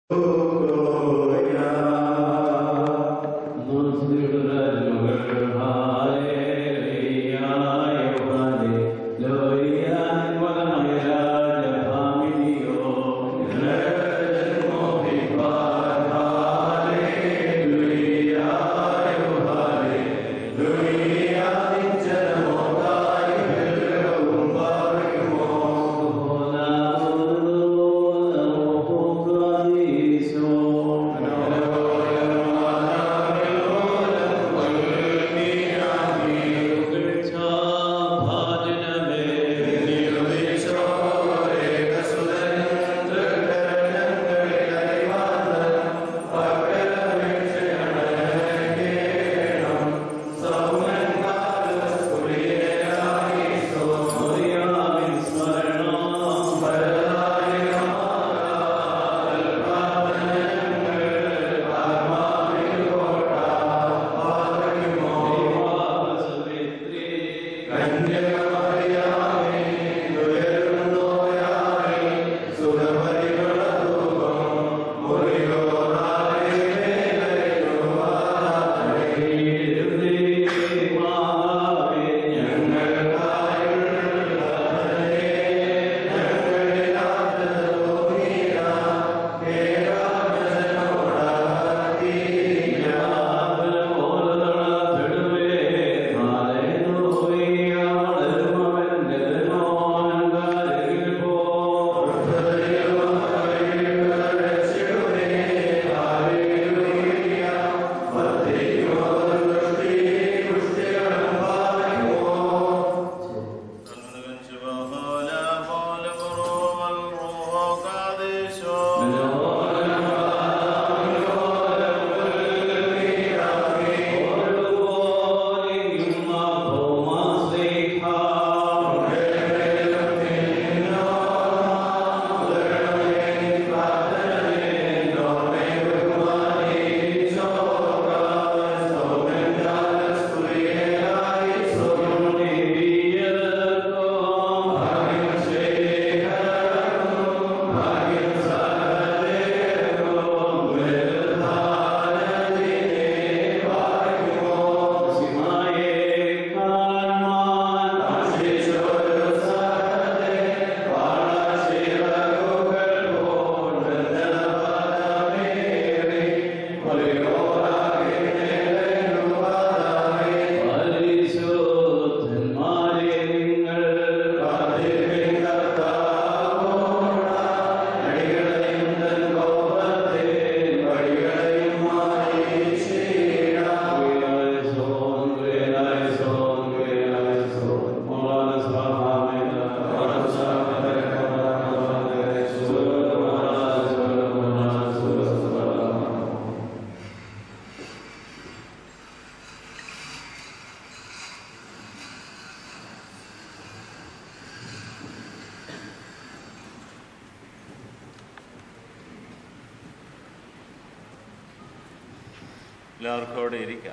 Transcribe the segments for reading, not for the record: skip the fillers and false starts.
എല്ലാവർക്കും അവിടെ ഇരിക്കാം.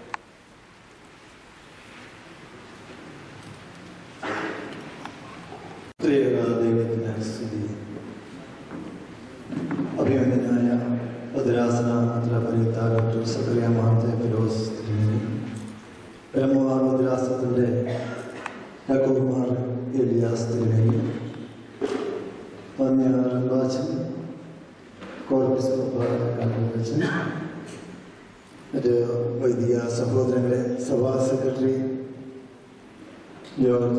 അഭിമന്യനായ ഭദ്രാസന മെത്രാപ്പൊലീത്ത ഡോക്ടർ സഖറിയ മാർ തെയോഫിലോസ് പരമവാർ ഭദ്രാസനത്തിൻ്റെ യാക്കോബ് ഏലിയാസ് തിരുമേനി, വന്യ റംബാച്ചൻ, കോർപ്പിസ്കോപ്പച്ചൻ, മറ്റ് വൈദിക സഹോദരങ്ങളെ, സഭാ സെക്രട്ടറി ജോർജ്,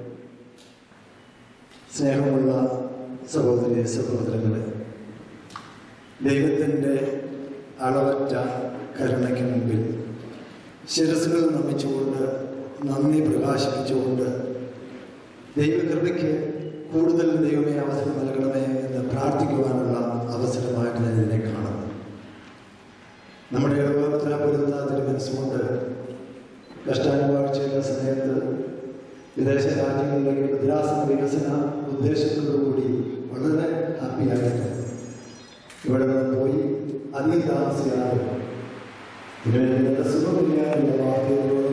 സ്നേഹമുള്ള സഹോദരി സഹോദരങ്ങളെ, ദൈവത്തിൻ്റെ അളവറ്റ കരുണയ്ക്ക് മുമ്പിൽ ശിരസുകൾ നമിച്ചുകൊണ്ട് നന്ദി പ്രകാശിപ്പിച്ചുകൊണ്ട് ദൈവകൃപയ്ക്ക് കൂടുതൽ ദൈവമേ അവസരം നൽകണമേ എന്ന് പ്രാർത്ഥിക്കുവാനുള്ള അവസരമായിട്ട് ഞാൻ ഇതിനെ കാണുന്നു. നമ്മുടെ ഇടവകത്തിലെ തിരുമനസ്സുകൊണ്ട് കഷ്ടാനുഭവം ചെയ്യുന്ന സമയത്ത് വിദേശ രാജ്യങ്ങളിലേക്ക് ഭദ്രാസന വികസന ഉദ്ദേശത്തോടുകൂടി വളരെ ഹാപ്പിയായിട്ട് ഇവിടെ നിന്ന് പോയി അധികം താമസിക്കാതെ ഇതിനെ സുഖമില്ല എന്ന വാർത്തയോട്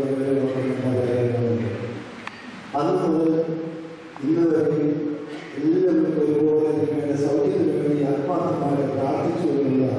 അതുകൊണ്ട് ഇന്ന് വരെ എല്ലാവരും ഒരുപോലെ നിങ്ങളുടെ സൗഖ്യത്തിന് വേണ്ടി ആത്മാർത്ഥമായി പ്രാർത്ഥിച്ചുകൊണ്ടുള്ള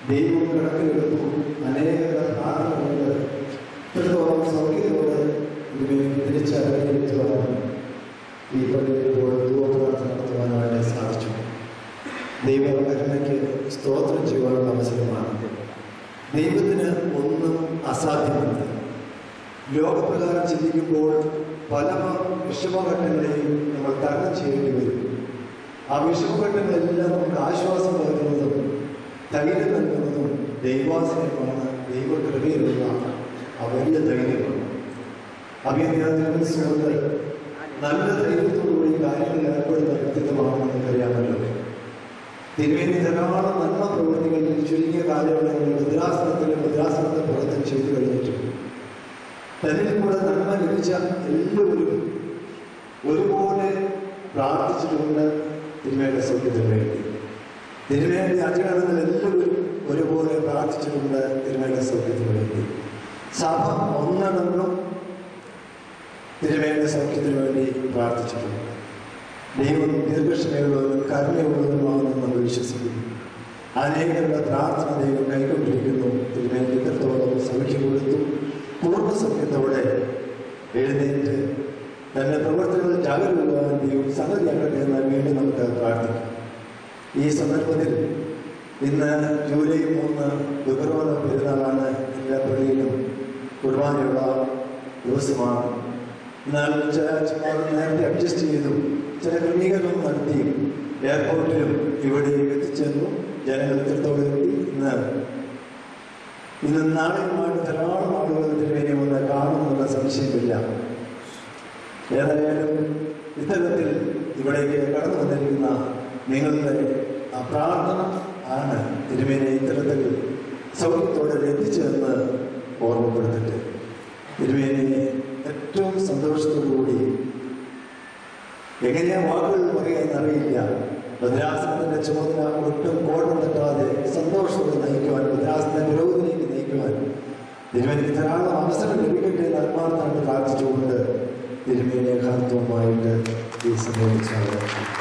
ദൈവം കണക്കിലെടുത്തു. അനേക പ്രാർത്ഥനകളുണ്ട്. ഇത്രത്തോളം സൗഖ്യത്തോടെ തിരിച്ചറിയിക്കുവാനും ഈ പള്ളിയിൽ ധൂപപ്രാർത്ഥന നടത്തുവാനായിട്ട് സാധിച്ചു. ദൈവകരുണയ്ക്ക് സ്തോത്രം ചെയ്യുവാനുള്ള അവസരമാണ്. ദൈവത്തിന് ഒന്നും അസാധ്യമല്ല. ലോകപ്രകാരം ചിന്തിക്കുമ്പോൾ പല വിഷമഘട്ടങ്ങളെയും നമ്മൾ തരണം ചെയ്യേണ്ടി വരും. ആ വിഷമഘട്ടങ്ങളെല്ലാം നമുക്ക് ആശ്വാസം പകരുന്നതും ധൈര്യം നൽകുന്നതും ദൈവാശ്രയമാണ്. ദൈവകൃപയിലുള്ള ആ വലിയ ധൈര്യമാണ്. അഭിനന്ദനത്തോട് നല്ല ധൈര്യത്തോടുകൂടി കാര്യങ്ങളിൽ ഏർപ്പെടുന്ന വ്യക്തിത്വമാണെന്ന് നമുക്കറിയാമല്ലോ. തിരുവേനി ധാരാളം നന്മ പ്രവൃത്തികളിൽ ചുരുങ്ങിയ കാലയളവിൽ ഭദ്രാസനത്തെ പുറത്തും ചെയ്തു കഴിഞ്ഞിട്ടുണ്ട്. തന്നിൽ കൂടെ നന്മ ലഭിച്ച എല്ലാവരും ഒരുപോലെ പ്രാർത്ഥിച്ചിട്ടുണ്ട് തിരുമേനിയുടെ സൗഖ്യത്തിന് വേണ്ടി. തിരുമേനിയുടെ അജഗണങ്ങൾ എല്ലാവരും ഒരുപോലെ പ്രാർത്ഥിച്ചിട്ടുണ്ട് തിരുമേനിയുടെ സൗഖ്യത്തിന് വേണ്ടി. സഭ ഒന്നടങ്കം തിരുമേനിയുടെ സൗഖ്യത്തിന് വേണ്ടി പ്രാർത്ഥിച്ചിട്ടുണ്ട്. ദൈവം ദീർഘക്ഷമയുള്ളവരും കരുണയുള്ളവരുമാണെന്ന് നമ്മൾ വിശ്വസിക്കുന്നു. അനേകരുടെ പ്രാർത്ഥന ദൈവം കൈക്കൊണ്ടിരിക്കുന്നു. തിരുമേനി ഇത്രത്തോളം സൗഖ്യം കൊടുത്തു. പൂർണ്ണ സൗഖ്യത്തോടെ എഴുന്നേറ്റ് തന്റെ പ്രവർത്തനങ്ങൾ ജാഗരൂകരാകാൻ ദൈവം സംഗതിയാകട്ടെ എന്നാൽ വീണ്ടും നമുക്ക് പ്രാർത്ഥിക്കാം. ഈ സന്ദർഭത്തിൽ ഇന്ന് ജൂലൈ 3 ദുഃഖറോധ പെരുന്നാളാണ്. എല്ലാ പള്ളിയിലും കുർബാനയുള്ള ദിവസമാണ്. എന്നാൽ നേരത്തെ അഡ്ജസ്റ്റ് ചെയ്തു ചില ക്രമീകരണം നടത്തി എയർപോർട്ടിലും ഇവിടെയും എത്തിച്ചേർന്നു. ജനങ്ങൾ ഇത്രത്തോളം എത്തി. ഇന്ന് നാളെയുമായിട്ട് ധാരാളം ആളുകൾ തിരുമേനി വന്ന് കാണുമെന്നുള്ള സംശയമില്ല. ഏതായാലും ഇത്തരത്തിൽ ഇവിടേക്ക് കടന്നു വന്നിരിക്കുന്ന നിങ്ങളുടെ ആ പ്രാർത്ഥന ആണ് തിരുമേനി ഇത്തരത്തിൽ സൗഖ്യത്തോടെ എത്തിച്ചതെന്ന് ഓർമ്മപ്പെടുത്തിട്ട് തിരുമേനി ഏറ്റവും സന്തോഷത്തോടുകൂടി എങ്ങനെയാ വാക്കുകൾ പറയാന്നറിയില്ല. ഭദ്രാസനത്തിന്റെ ചുമതല ഒട്ടും കോട്ടം തട്ടാതെ സന്തോഷത്തോടെ നയിക്കുവാൻ, ഭദ്രാസനത്തെ പുരോഗതിയിലേക്ക് നയിക്കുവാൻ തിരുമേനിക്ക് ധാരാളം അവസരം ലഭിക്കട്ടെ എന്ന് ആത്മാർത്ഥമായിട്ട് പ്രാർത്ഥിച്ചുകൊണ്ട് തിരുമേനിയെ യഥാർത്ഥവുമായിട്ട് ഈ സമയം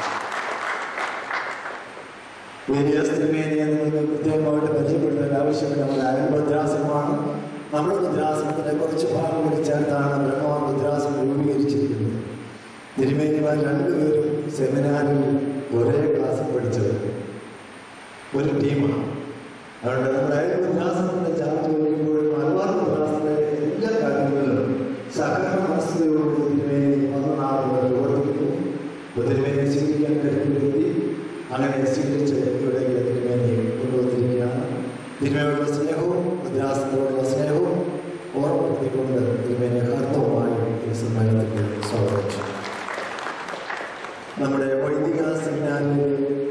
തിരുമേനിയെ നിങ്ങൾക്ക് കൃത്യമായിട്ട് പരിചയപ്പെടുത്താൻ ആവശ്യമില്ല. നമ്മുടെ അയൽ ഭദ്രാസനമാണ്. നമ്മുടെ ഭദ്രാസനത്തിന്റെ കുറച്ച് ഭാഗം കൂടി ചേർത്താണ് ബ്രഹ്മ ഭദ്രാസനം രൂപീകരിച്ചിരിക്കുന്നത്. തിരുമേനിമാർ രണ്ടുപേരും സെമിനാറിൽ ഒരേ ക്ലാസ്സിൽ പഠിച്ചത് ഒരു ടീമാണ്. അതുകൊണ്ട് നമ്മുടെ അയൽ ഭദ്രാസനത്തിന്റെ ചാർജ് വഹിക്കുമ്പോൾ മലബാർ ഭദ്രാസനത്തിലെ എല്ലാ കാര്യങ്ങളിലും സഹകരണ മനസ്ഥിതിയോടുകൂടി തിരുമേനി 14 പ്രവർത്തിക്കുന്നു. തിരുമേനിയെ സ്വീകരിക്കാൻ കഴിയുമെത്തി അങ്ങനെ സ്വീകരിച്ച് ഇവിടേക്ക് തിരുമേനിയെ കൊണ്ടുവന്നിരിക്കുകയാണ്. തിരുമേനിയോടുള്ള സ്നേഹവും ഭദ്രാസനത്തോടുള്ള സ്നേഹവും ഓർമ്മപ്പെടുത്തിക്കൊണ്ട് തിരുമേനി യഥാർത്ഥവുമായി ഈ സമ്മേളനത്തിൽ സ്വാഗതം ചെയ്തു. നമ്മുടെ വൈദിക സെമിനാരിൽ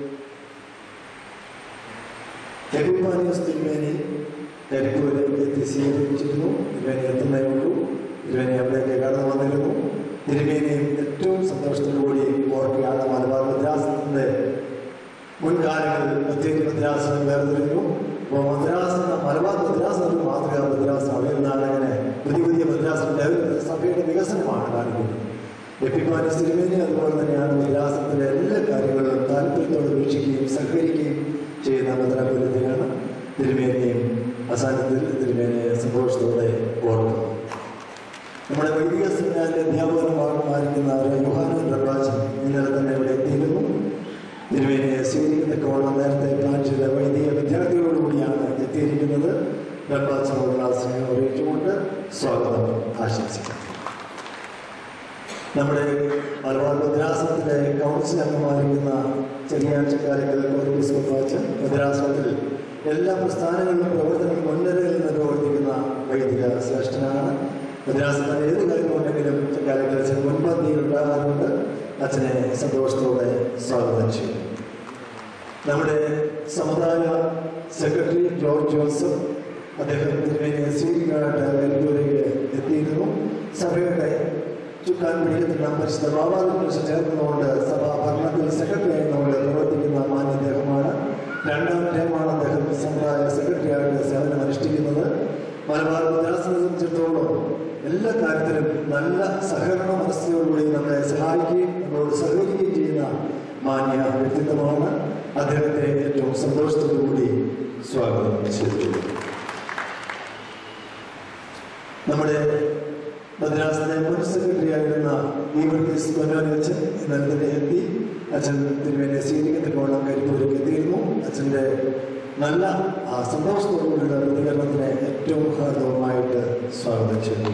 എപ്പിഫാനിയോസ് തിരുമേനി കരിപ്പൂരിലേക്ക് എത്തി സ്വീകരിച്ചിരുന്നു. തിരുമേനി എത്തുന്നേ ഉള്ളൂ. തിരുമേനി അവിടേക്ക് കടന്നു വന്നിരുന്നു. തിരുമേനിയും ഏറ്റവും സന്തോഷത്തോടുകൂടി ഓർക്കുകയാണ്. മലബാർ ഭദ്രാസനത്തിന്റെ മുൻകാലങ്ങളിൽ പ്രത്യേകിച്ച് ഭദ്രാസനം വേർതിരിഞ്ഞു. അപ്പോൾ മലബാർ ഭദ്രാസനം മാതൃകാ ഭദ്രാസനം അവരുന്നാണ് അങ്ങനെ പുതിയ ഭദ്രാസനം സഭയുടെ വികസനമാണ് കാണിക്കുന്നത്. എപ്പിഫാനിയോസ് തിരുമേനി അതുപോലെ തന്നെയാണ് ഭദ്രാസനത്തിലെ എല്ലാ കാര്യങ്ങളും താല്പര്യത്തോടെ വീക്ഷിക്കുകയും സഹകരിക്കുകയും ചെയ്യുന്ന ഭദ്രാപുരത്തെയാണ്. തിരുമേനിയും അസാന്നിധ്യത്തിൽ തിരുമേനിയെ സന്തോഷത്തോടെ ഓർക്കുന്നു. നമ്മുടെ വൈദിക സെമിനാരിലെ അധ്യാപകന ഭാഗമായിരിക്കുന്ന യോഹാനൻ പ്രകാശൻ ഇന്നലെ തന്നെ ഇവിടെ എത്തിയിരുന്നു. തിരുമേനിയെ സ്വീകരിക്കുന്നതിനോളം നേരത്തെ പ്ലാൻ ചെയ്ത വൈദിക വിദ്യാർത്ഥികളോടുകൂടിയാണ് എത്തിയിരിക്കുന്നത്. പ്രഭാഷണ സ്നേഹം അറിയിച്ചുകൊണ്ട് സ്വാഗതം ആശംസിക്കാം. നമ്മുടെ മലബാർ ഭദ്രാസനത്തിലെ കൗൺസിൽ അംഗമായിരിക്കുന്ന ചെറിയാഴ്ചക്കാരങ്ങൾ ഭദ്രാസനത്തിൽ എല്ലാ പ്രസ്ഥാനങ്ങളിലും പ്രവർത്തനങ്ങൾ മുൻനിരയിൽ നിന്ന് പ്രവർത്തിക്കുന്ന വൈദിക ശ്രേഷ്ഠനാണ്. ഭദ്രാസനത്തിൽ ഏത് കാര്യമുണ്ടെങ്കിലും കാലങ്ങളിൽ മുൻപന്തിയിൽ ഉണ്ടാകാറുണ്ട്. അച്ഛനെ സന്തോഷത്തോടെ സ്വാഗതം ചെയ്യും. നമ്മുടെ സമുദായ സെക്രട്ടറി ജോർജ് ജോസഫ് അദ്ദേഹം തിരുമേനിയെ സ്വീകരിക്കാനായിട്ട് കരിപ്പൂരിലേക്ക് എത്തിയിരുന്നു. സഭയുടെ ചുക്കാൻ പിടിക്കുന്ന പരിശുദ്ധ ബാബാദിനെ ചേർന്നുകൊണ്ട് സഭാ ഭരണത്തിൽ സെക്രട്ടറിയായി നമ്മൾ പ്രവർത്തിക്കുന്ന മാന്യ അദ്ദേഹമാണ്. 2ാം ടൈമാണ് അദ്ദേഹം സമുദായ സെക്രട്ടറിയായിട്ട് സേവനം അനുഷ്ഠിക്കുന്നത്. മലബാർ ഭദ്രാസനത്തെ സംബന്ധിച്ചിടത്തോളം എല്ലാ കാര്യത്തിലും നല്ല സഹകരണ മനസ്ഥിതിയോടുകൂടി നമ്മളെ സഹായിക്കുകയും നമ്മളോട് സഹകരിക്കുകയും ചെയ്യുന്ന മാന്യ വ്യക്തിത്വമാണ്. അദ്ദേഹത്തെ ഏറ്റവും സന്തോഷത്തോടുകൂടി സ്വാഗതം ചെയ്തു. നമ്മുടെ മദ്രാസിലെ മുൻ സെക്രട്ടറി ആയിരുന്ന ഈവർഗീസ് കൊന്നോനച്ചൻ എന്നാൽ തന്നെ എത്തി. അച്ഛൻ തിരുവേനെ സ്വീകരിക്കത്തിനോളം കരിപ്പൂരിൽ എത്തിയിരുന്നു. അച്ഛൻ്റെ നല്ല സന്തോഷത്തോടുകൂടിയുള്ള പ്രതികരണത്തിന് ഏറ്റവും ഹാർദവമായിട്ട് സ്വാഗതം ചെയ്തു.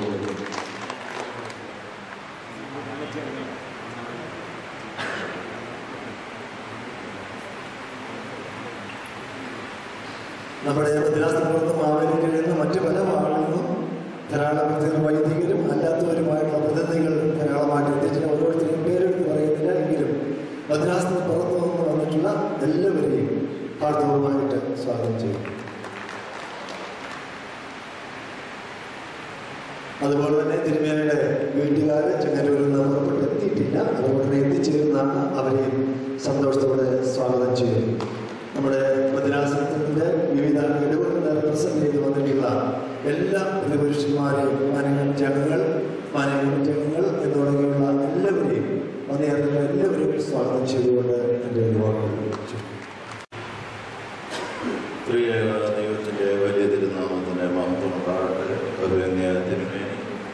നമ്മുടെ മദ്രാസിനോടൊപ്പം മാവേലിയിൽ കഴിയുന്ന മറ്റു പല ഭാഗങ്ങളിൽ നിന്നും ധാരാളം വൈദികരും അല്ലാത്തവരുമായിട്ടുള്ള പ്രതിനിധികൾ ധാരാളമായിട്ട് എത്തിച്ചിട്ട് ഓരോരുത്തരെയും പേരെടുത്ത് പറയുന്നില്ല. എങ്കിലും മദ്രാസിന് പുറത്തു നിന്ന് വന്നിട്ടുള്ള എല്ലാവരെയും ഹാർദവമായിട്ട് സ്വാഗതം ചെയ്യും. അതുപോലെ തന്നെ തിരുമേനയുടെ വീട്ടുകാർ ചെങ്ങന്നൂരിൽ നിന്ന് പുറപ്പെട്ട് എത്തിയിട്ടില്ല. അതുകൊണ്ട് എത്തിച്ചേരുന്നതാണ്. അവരെയും സന്തോഷത്തോടെ സ്വാഗതം ചെയ്യും. നമ്മുടെ മദ്രാസനത്തിൻ്റെ വിവിധ ഇടവുകളെ റെപ്രസെന്റ് ചെയ്ത് വന്നിട്ടുള്ള എല്ലാ പ്രതിപുരുഷന്മാരെയും മാനേജ്മെന്റ് എന്ന് തുടങ്ങിയുള്ള എല്ലാവരെയും വന്നേറുന്ന എല്ലാവരും സ്വാഗതം ചെയ്തുകൊണ്ട് എൻ്റെ വാക്കുകൾ വിളിച്ചു. ദൈവത്തിൻ്റെ വലിയ തിരുനാമത്തിൻ്റെ മഹത്വം ഉണ്ടാകട്ടെ. തിരുമേനി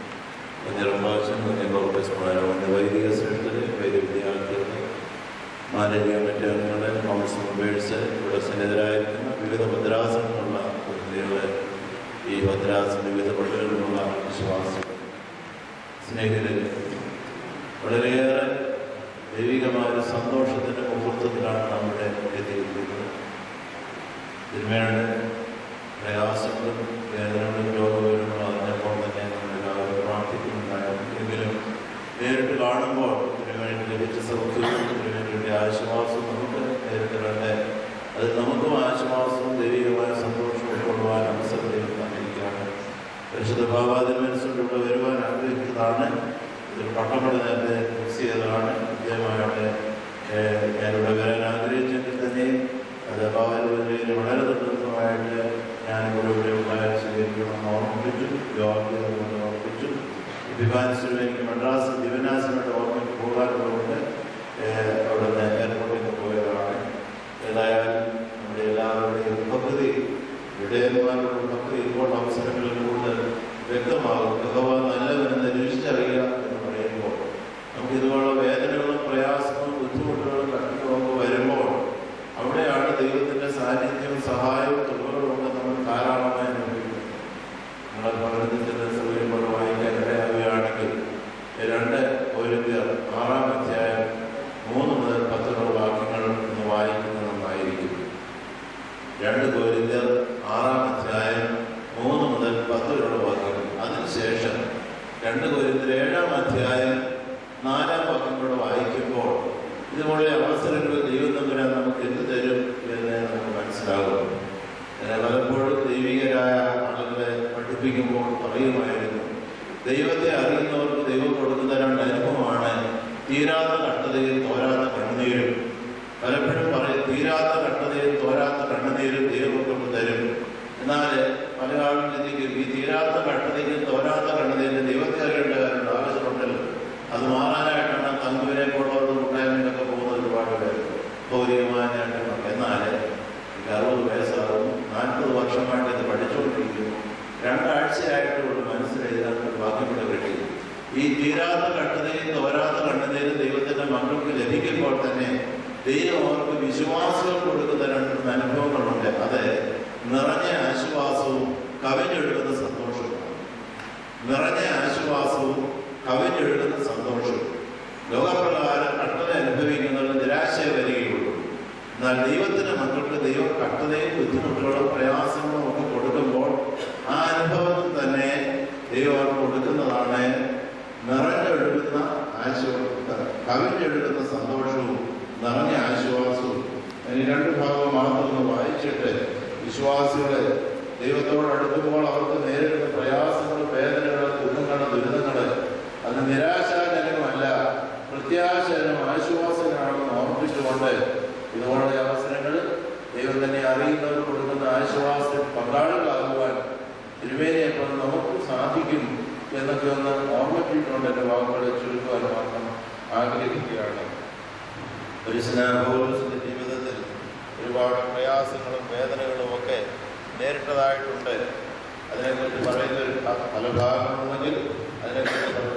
വൈദിക ശ്രേഷ്ഠര്, വൈദ്യ വിദ്യാർത്ഥികൾ, മാനവീയ മറ്റ് അംഗങ്ങളെ, കൗൺസിൽ മെമ്പേഴ്സ്, ഇവിടെ സന്നിധരായിരിക്കുന്ന വിവിധ ഭദ്രാസനങ്ങളുള്ള പ്രതിനിധികളെ, ഈ ഭദ്രാസന വിവിധ പള്ളികളിലുള്ള വിശ്വാസികൾ, സ്നേഹിതരെ, വളരെയേറെ ദൈവികമായ ഒരു സന്തോഷത്തിൻ്റെ മുഹൂർത്തത്തിലാണ് നമ്മുടെ എത്തിയിരിക്കുന്നത്. തിരുമേനിയുടെ പ്രയാസങ്ങളും വേദനകളും രോഗവിവരങ്ങളും അറിഞ്ഞപ്പോൾ തന്നെ നമ്മളെല്ലാവരും പ്രാർത്ഥിക്കുന്നുണ്ടായിരുന്നു. എങ്കിലും നേരിട്ട് കാണുമ്പോൾ തിരുമേനിക്ക് ലഭിച്ച സൗഖ്യവും തിരുമേനിയുടെ ആശ്വാസവും നമുക്ക് നേരിട്ട് കണ്ട് അത് നമുക്കും ആശ്വാസവും ദൈവികമായ സന്തോഷവും ഉൾക്കൊള്ളുവാൻ അവസരം തന്നിരിക്കുകയാണ്. പരിശുദ്ധ ഭാവാതിരുമനസ്സുകൊണ്ട് ഇവിടെ വരുവാൻ ആഗ്രഹിച്ചതാണ്. ഇതൊരു പട്ടപ്പടി നേരത്തെ ഫിക്സ് ചെയ്തതാണ്. കൃത്യമായിട്ട് ഞാനിവിടെ വരാൻ ആഗ്രഹിച്ചെങ്കിൽ തന്നെയും അത് ഭാവാതിരുമനയിൽ വളരെ നിർബന്ധമായിട്ട് ഞാനിവിടെ ഉണ്ടായ സ്വീകരിക്കണമെന്ന് ഓർമ്മിപ്പിച്ചു. യോഗ ഓർമ്മിപ്പിച്ചു. വിഭാഗത്തിൽ എനിക്ക് മദ്രാസ് ദിവനാസിനോട് ഓർമ്മയ്ക്ക് പോകാനുള്ളതുകൊണ്ട് അവിടെ നിന്ന് എയർപോർട്ടിൽ പോയതാണ്. ഏതായാലും നമ്മുടെ എല്ലാവരുടെയും പദ്ധതി വിടയന്മാരുടെ പദ്ധതി ഇപ്പോൾ അവസരങ്ങളിൽ കൂടുതൽ വ്യക്തമാകും. ഭഗവാൻ നല്ലവരെന്ന് രുചിച്ചറിയുക എന്ന് പറയുമ്പോൾ നമുക്കിതുപോലുള്ള വേദനകളും പ്രയാസങ്ങളും ബുദ്ധിമുട്ടുകളും കഷ്ടങ്ങളൊക്കെ വരുമ്പോൾ അവിടെയാണ് ദൈവത്തിൻ്റെ സാന്നിധ്യവും സഹായവും തുറകളും ഒക്കെ നമ്മൾ ധാരാളമായി അനുഭവിക്കുന്നത്. നമ്മളെ പഠനത്തിൻ്റെ സൗകര്യങ്ങൾ വായിക്കാൻ ഇടയാകുകയാണെങ്കിൽ 2 കൊരിന്ത്യർ 6-ാം അധ്യായം 3 മുതൽ 10 വാക്യങ്ങൾ ഇന്ന് വായിക്കുന്നത് നന്നായിരിക്കും. 2 കൊരിന്ത്യർ 6-ാം അധ്യായം 3 മുതൽ 10 വാക്യങ്ങൾ. അതിനുശേഷം 2 കൊരിന്ത്യർ 7-ാം അധ്യായം 4-ാം വാക്യങ്ങളോട് വായിക്കുമ്പോൾ ഇതുപോലെ അവസരങ്ങൾ ദൈവം തമ്പുരാൻ നമുക്ക് എന്ത് തരും എന്ന് നമുക്ക് മനസ്സിലാകും. പലപ്പോഴും ദൈവികരായ ആളുകളെ പഠിപ്പിക്കുമ്പോൾ പറയുമായിരുന്നു, ദൈവത്തെ അറിയുന്നവർക്ക് ദൈവം കൊടുക്കുന്ന 2 അനുഭവമാണ് തീരാത്ത കഷ്ടതയിൽ തോരാത്ത കണ്ണുനീരും. പലപ്പോഴും പറയും തീരാത്ത കഷ്ടതയിൽ തോരാത്ത കണ്ണുനീരും ദൈവം കൊണ്ട് തരും. എന്നാൽ പല ആളും ചിന്തിക്കും ഈ തീരാത്ത കഷ്ടതയിൽ തോരാത്ത കണ്ണുനീരിന് ദൈവത്തെ അറിയേണ്ട കാര്യം ആവശ്യമുണ്ടല്ലോ, അത് മാറാനായിട്ടാണ് തങ്കുവിനെ കൊണ്ടുവന്ന് കൂട്ടായ്മയിലൊക്കെ പോകുന്നത് ഒരുപാട് പേര് ഭൗതികമായ നേട്ടങ്ങൾ. എന്നാൽ എനിക്ക് 60 വയസ്സാകുന്നു, 40 വർഷമായിട്ട് ഇത് പഠിച്ചുകൊണ്ടിരിക്കുന്നു. 2 ആഴ്ചയായിട്ടുള്ള മനസ്സിലെഴുതാൻ വാക്യപ്പെട്ട് കിട്ടി. ഈ തീരാത്ത കഷ്ടതയും തോരാത്ത കണ്ണുനീരും ദൈവത്തിൻ്റെ മക്കൾക്ക് ലഭിക്കുമ്പോൾ തന്നെ ദൈവം അവർക്ക് വിശ്വാസം കൊടുക്കുന്ന 2 അനുഭവങ്ങളുണ്ട്. അത് നിറഞ്ഞ ആശ്വാസവും കവിഞ്ഞൊഴുകുന്ന സന്തോഷവും. നിറഞ്ഞ ആശ്വാസവും കവിഞ്ഞൊഴുകുന്ന സന്തോഷവും. ലോകപ്രകാരം കഷ്ടത അനുഭവിക്കുന്നവർ നിരാശയെ വരികയുള്ളൂ. എന്നാൽ ദൈവത്തിൻ്റെ മക്കൾക്ക് ദൈവം കഷ്ടതയും ബുദ്ധിമുട്ടുകളും പ്രയാസങ്ങളും ഒക്കെ കൊടുക്കുമ്പോൾ ആ അനുഭവത്തിൽ തന്നെ ദൈവം അവർക്ക് കൊടുക്കുന്നതാണ് നിറഞ്ഞൊഴുകുന്ന ആശ്വാസം, കവിഞ്ഞൊഴുകുന്ന സന്തോഷവും നിറഞ്ഞ ആശ്വാസവും. ഇനി 2 ഭാഗം മാത്രം വായിച്ചിട്ട് വിശ്വാസികളെ ദൈവത്തോട് അടുക്കുമ്പോൾ അവർക്ക് നേരിടുന്ന പ്രയാസങ്ങൾ, വേദനകൾ, ദുരിതങ്ങൾ അത് നിരാശാജനകമല്ല, പ്രത്യാശനും ആശ്വാസനാണെന്ന് ഓർമ്മിച്ചുകൊണ്ട് ഇതുപോലുള്ള അവസരങ്ങൾ ദൈവം തന്നെ അറിയുന്നവർ കൊടുക്കുന്ന ആശ്വാസം പങ്കാളികളാകുവാൻ തിരുമേനിയെപ്പോൾ നമുക്ക് സാധിക്കും എന്നൊക്കെ ഒന്ന് ഓർമ്മിപ്പിച്ചുകൊണ്ട് എൻ്റെ വാക്കുകളെ ചുരുക്കുവാൻ മാത്രം ആഗ്രഹിക്കുകയാണ്. ഒരു സ്നേഹോത്സവത്തിന്റെ ജീവിതത്തിൽ ഒരുപാട് പ്രയാസം പ്രയാസങ്ങളും വേദനകളും ഒക്കെ നേരിട്ടതായിട്ടുണ്ട്. അതിനെക്കുറിച്ച് പറയുന്ന ഒരു പല ഭാഗങ്ങളുണ്ടെങ്കിൽ അതിനെക്കുറിച്ച്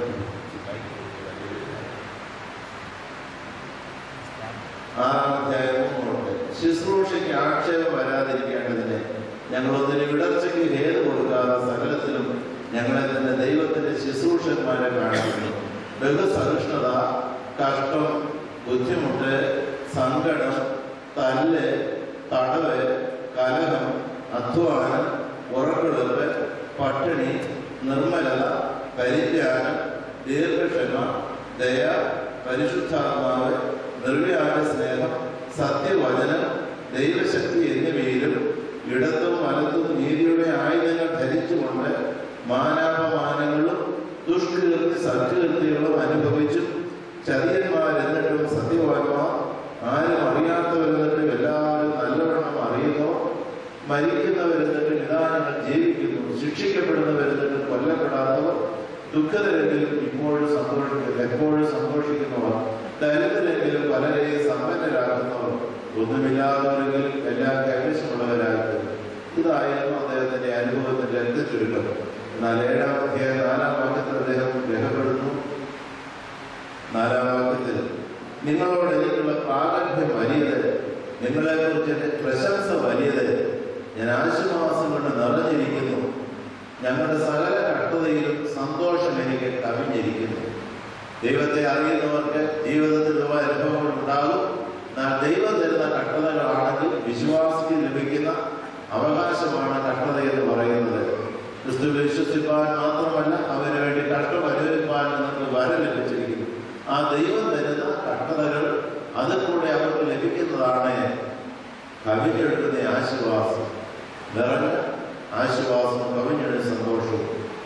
അധ്യായവുമുണ്ട്. ശുശ്രൂഷയ്ക്ക് ആക്ഷേപം വരാതിരിക്കേണ്ടതിന് ഞങ്ങളൊന്നിന് വിടർച്ചയ്ക്ക് ഹേതു കൊടുക്കാതെ സകലത്തിലും ഞങ്ങളെ തന്നെ ദൈവത്തിന്റെ ശുശ്രൂഷന്മാരെ കാണിക്കുന്നു. ബഹുസഹിഷ്ണുത, കഷ്ടം, ബുദ്ധിമുട്ട്, സങ്കടം, തല്ല്, തടവ്, കലഹം, അധ്വാനം, ഉറക്കെടുപ്പ്, പട്ടിണി, നിർമ്മലത, പരിത്യാഗം, ദീർഘക്ഷമ, ദയ, പരിശുദ്ധാത്മാവ്, നിർവ്യാജ സ്നേഹം, സത്യവചനം, ദൈവശക്തി എന്നിവയിലും ഇടത്തും വലത്തും നീതിയുടെ ആയുധങ്ങൾ ധരിച്ചുകൊണ്ട് മാനാപമാനങ്ങളും ദുഷ്കീർത്തി സത്കീർത്തികളും അനുഭവിച്ചും ചതിയന്മാരെന്നിട്ടും സത്യവാന്മാർ, ആരും അറിയാത്തവരെന്നിട്ടും എല്ലാവരും നല്ലവണ്ണം അറിയുന്നു, മരിക്കുന്നവരെന്നിട്ട് നിദാനങ്ങൾ ജീവിക്കുന്നു, ശിക്ഷിക്കപ്പെടുന്നവരെന്നിട്ട് കൊല്ലപ്പെടാത്തവർ, ദുഃഖത്തിലെങ്കിലും എപ്പോഴും സന്തോഷിക്കുന്നവർ, ദരിദ്രരെങ്കിലും പലരെയും സമ്പന്നരാകുന്നവർ, ഒന്നുമില്ലാത്തവരെങ്കിലും എല്ലാം കൈവശമുള്ളവരാകുന്നു. ഇതായിരുന്നു അദ്ദേഹത്തിന്റെ അനുഭവത്തിന്റെ ചുരുക്കം. എന്നാൽ 7-ാം അധ്യായം 4-ാം വാക്യത്തിൽ അദ്ദേഹം രേഖപ്പെടുന്നു. 4-ാം വാക്യത്തിൽ നിങ്ങളോട് എനിക്കുള്ള പ്രാഗൽഭ്യം വലിയത്, നിങ്ങളെക്കുറിച്ച് എൻ്റെ പ്രശംസ വലിയത്, ഞാൻ ആശ്വാസം കൊണ്ട് നിറഞ്ഞിരിക്കുന്നു, ഞങ്ങളുടെ സകല കഷ്ടതയിലും സന്തോഷം എനിക്ക് കവിഞ്ഞിരിക്കുന്നു. ദൈവത്തെ അറിയുന്നവർക്ക് ജീവിതത്തിൽ അനുഭവങ്ങൾ ഉണ്ടാകും. എന്നാൽ ദൈവം തരുന്ന കഷ്ടതകളാണെങ്കിൽ വിശ്വാസിക്ക് ലഭിക്കുന്ന അവകാശമാണ് കഷ്ടത എന്ന് പറയുന്നത്. ക്രിസ്തു വിശ്വസിപ്പാൻ മാത്രമല്ല അവന് വേണ്ടി കഷ്ടം അനുഭവിപ്പാൻ നിങ്ങൾക്ക് വരം ലഭിച്ചിരിക്കുന്നു. ആ ദൈവം തരുന്ന കഷ്ടതകൾ അതിൽ കൂടെ അവർക്ക് ലഭിക്കുന്നതാണ് കവിഞ്ഞെടുക്കുന്ന ആശ്വാസം, നിറഞ്ഞ ആശ്വാസവും കവിഞ്ഞെടുത്ത സന്തോഷവും.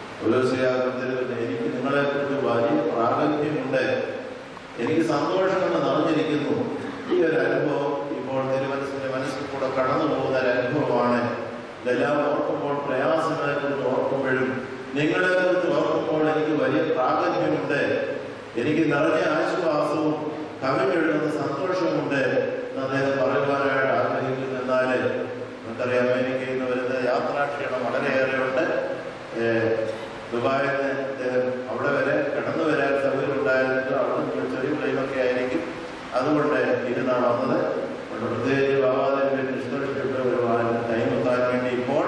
എനിക്ക് നിങ്ങളെക്കുറിച്ച് വലിയ പ്രാഗൽഭ്യമുണ്ട്, എനിക്ക് സന്തോഷം കൊണ്ട് നിറഞ്ഞിരിക്കുന്നു. ഈ ഒരു അനുഭവം ഇപ്പോൾ തിരുമനസിന്റെ മനസ്സിൽ കൂടെ കടന്നു പോകുന്ന ഒരു അനുഭവമാണ്. ഇതെല്ലാം ഓർക്കുമ്പോൾ, പ്രയാസങ്ങളെക്കുറിച്ച് ഓർക്കുമ്പോഴും നിങ്ങളെക്കുറിച്ച് ഓർക്കുമ്പോൾ എനിക്ക് വലിയ പ്രാഗൽഭ്യമുണ്ട്, എനിക്ക് നിറഞ്ഞ ആശ്വാസവും കവിഞ്ഞെഴുതുന്ന സന്തോഷവുമുണ്ട് എന്ന് അദ്ദേഹം പറയുവാനായിട്ട് ആഗ്രഹിക്കുന്നു. എന്നാൽ നമുക്കറിയാം, അമേരിക്കയിൽ നിന്ന് വരുന്ന യാത്രാക്ഷീണം വളരെയേറെയുണ്ട്. ദുബായിൽ നിന്ന് അദ്ദേഹം അവിടെ വരെ കടന്നു വരാൻ സൗകര്യം ഉണ്ടായിരുന്നില്ല. അവിടെ ചെറിയ പ്ലെയിനൊക്കെ ആയിരിക്കും, അതുകൊണ്ട് ഇരുന്നാണ് വന്നത്. പ്രത്യേകിച്ച് ബാബാദേവിന്റെ നിഷ്കർഷിച്ചിട്ട് ഒരു ടൈം എത്താൻ വേണ്ടി ഇപ്പോൾ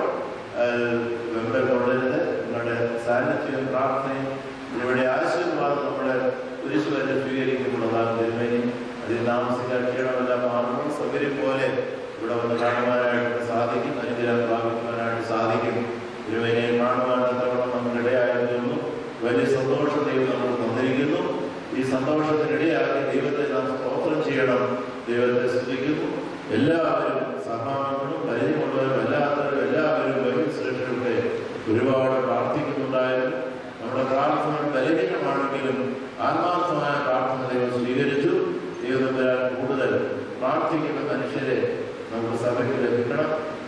വെമ്പെ കൊള്ളരുത്. നിങ്ങളുടെ സാന്നിധ്യവും പ്രാർത്ഥനയും ഇവിടെ ആശീർവാദം നമ്മുടെ കുരിശുവരെ സ്വീകരിക്കുമ്പോഴതാണ് തിരുമേനി. അതിൽ താമസിക്കാൻ ക്ഷീണമെല്ലാം മാറുമ്പോൾ സൗകര്യം പോലെ ഇവിടെ വന്ന് കാണുവാനായിട്ട് സാധിക്കും, അനുഗ്രഹം പ്രാപിക്കുവാനായിട്ട് സാധിക്കും. തിരുമേനിയെ കാണുവാൻ തക്കവണ്ണം നമുക്കിടയായിരുന്നു. വലിയ സന്തോഷം ദൈവം നമ്മൾ തന്നിരിക്കുന്നു. ഈ സന്തോഷത്തിനിടയാക്കി ദൈവത്തെ നാം സ്തോത്രം ചെയ്യണം, ദൈവത്തെ സ്തുതിക്കുന്നു. എല്ലാവരും സഹായങ്ങളും പരിചയമുള്ളവരും അല്ലാത്തവരും എല്ലാവരും വൈദ്യുശ്രേഷ്ഠരൊക്കെ ഒരുപാട് പ്രാർത്ഥിക്കുന്നുണ്ടായിരുന്നു. നമ്മുടെ പ്രാർത്ഥന ബലഹീനമാണെങ്കിലും ആത്മാർത്ഥമായ പ്രാർത്ഥന ദൈവം സ്വീകരിച്ചു. ദൈവം വരാൻ കൂടുതൽ പ്രാർത്ഥിക്കുന്ന മനുഷ്യരെ നമുക്ക് സഭയ്ക്ക് ലഭിക്കണം.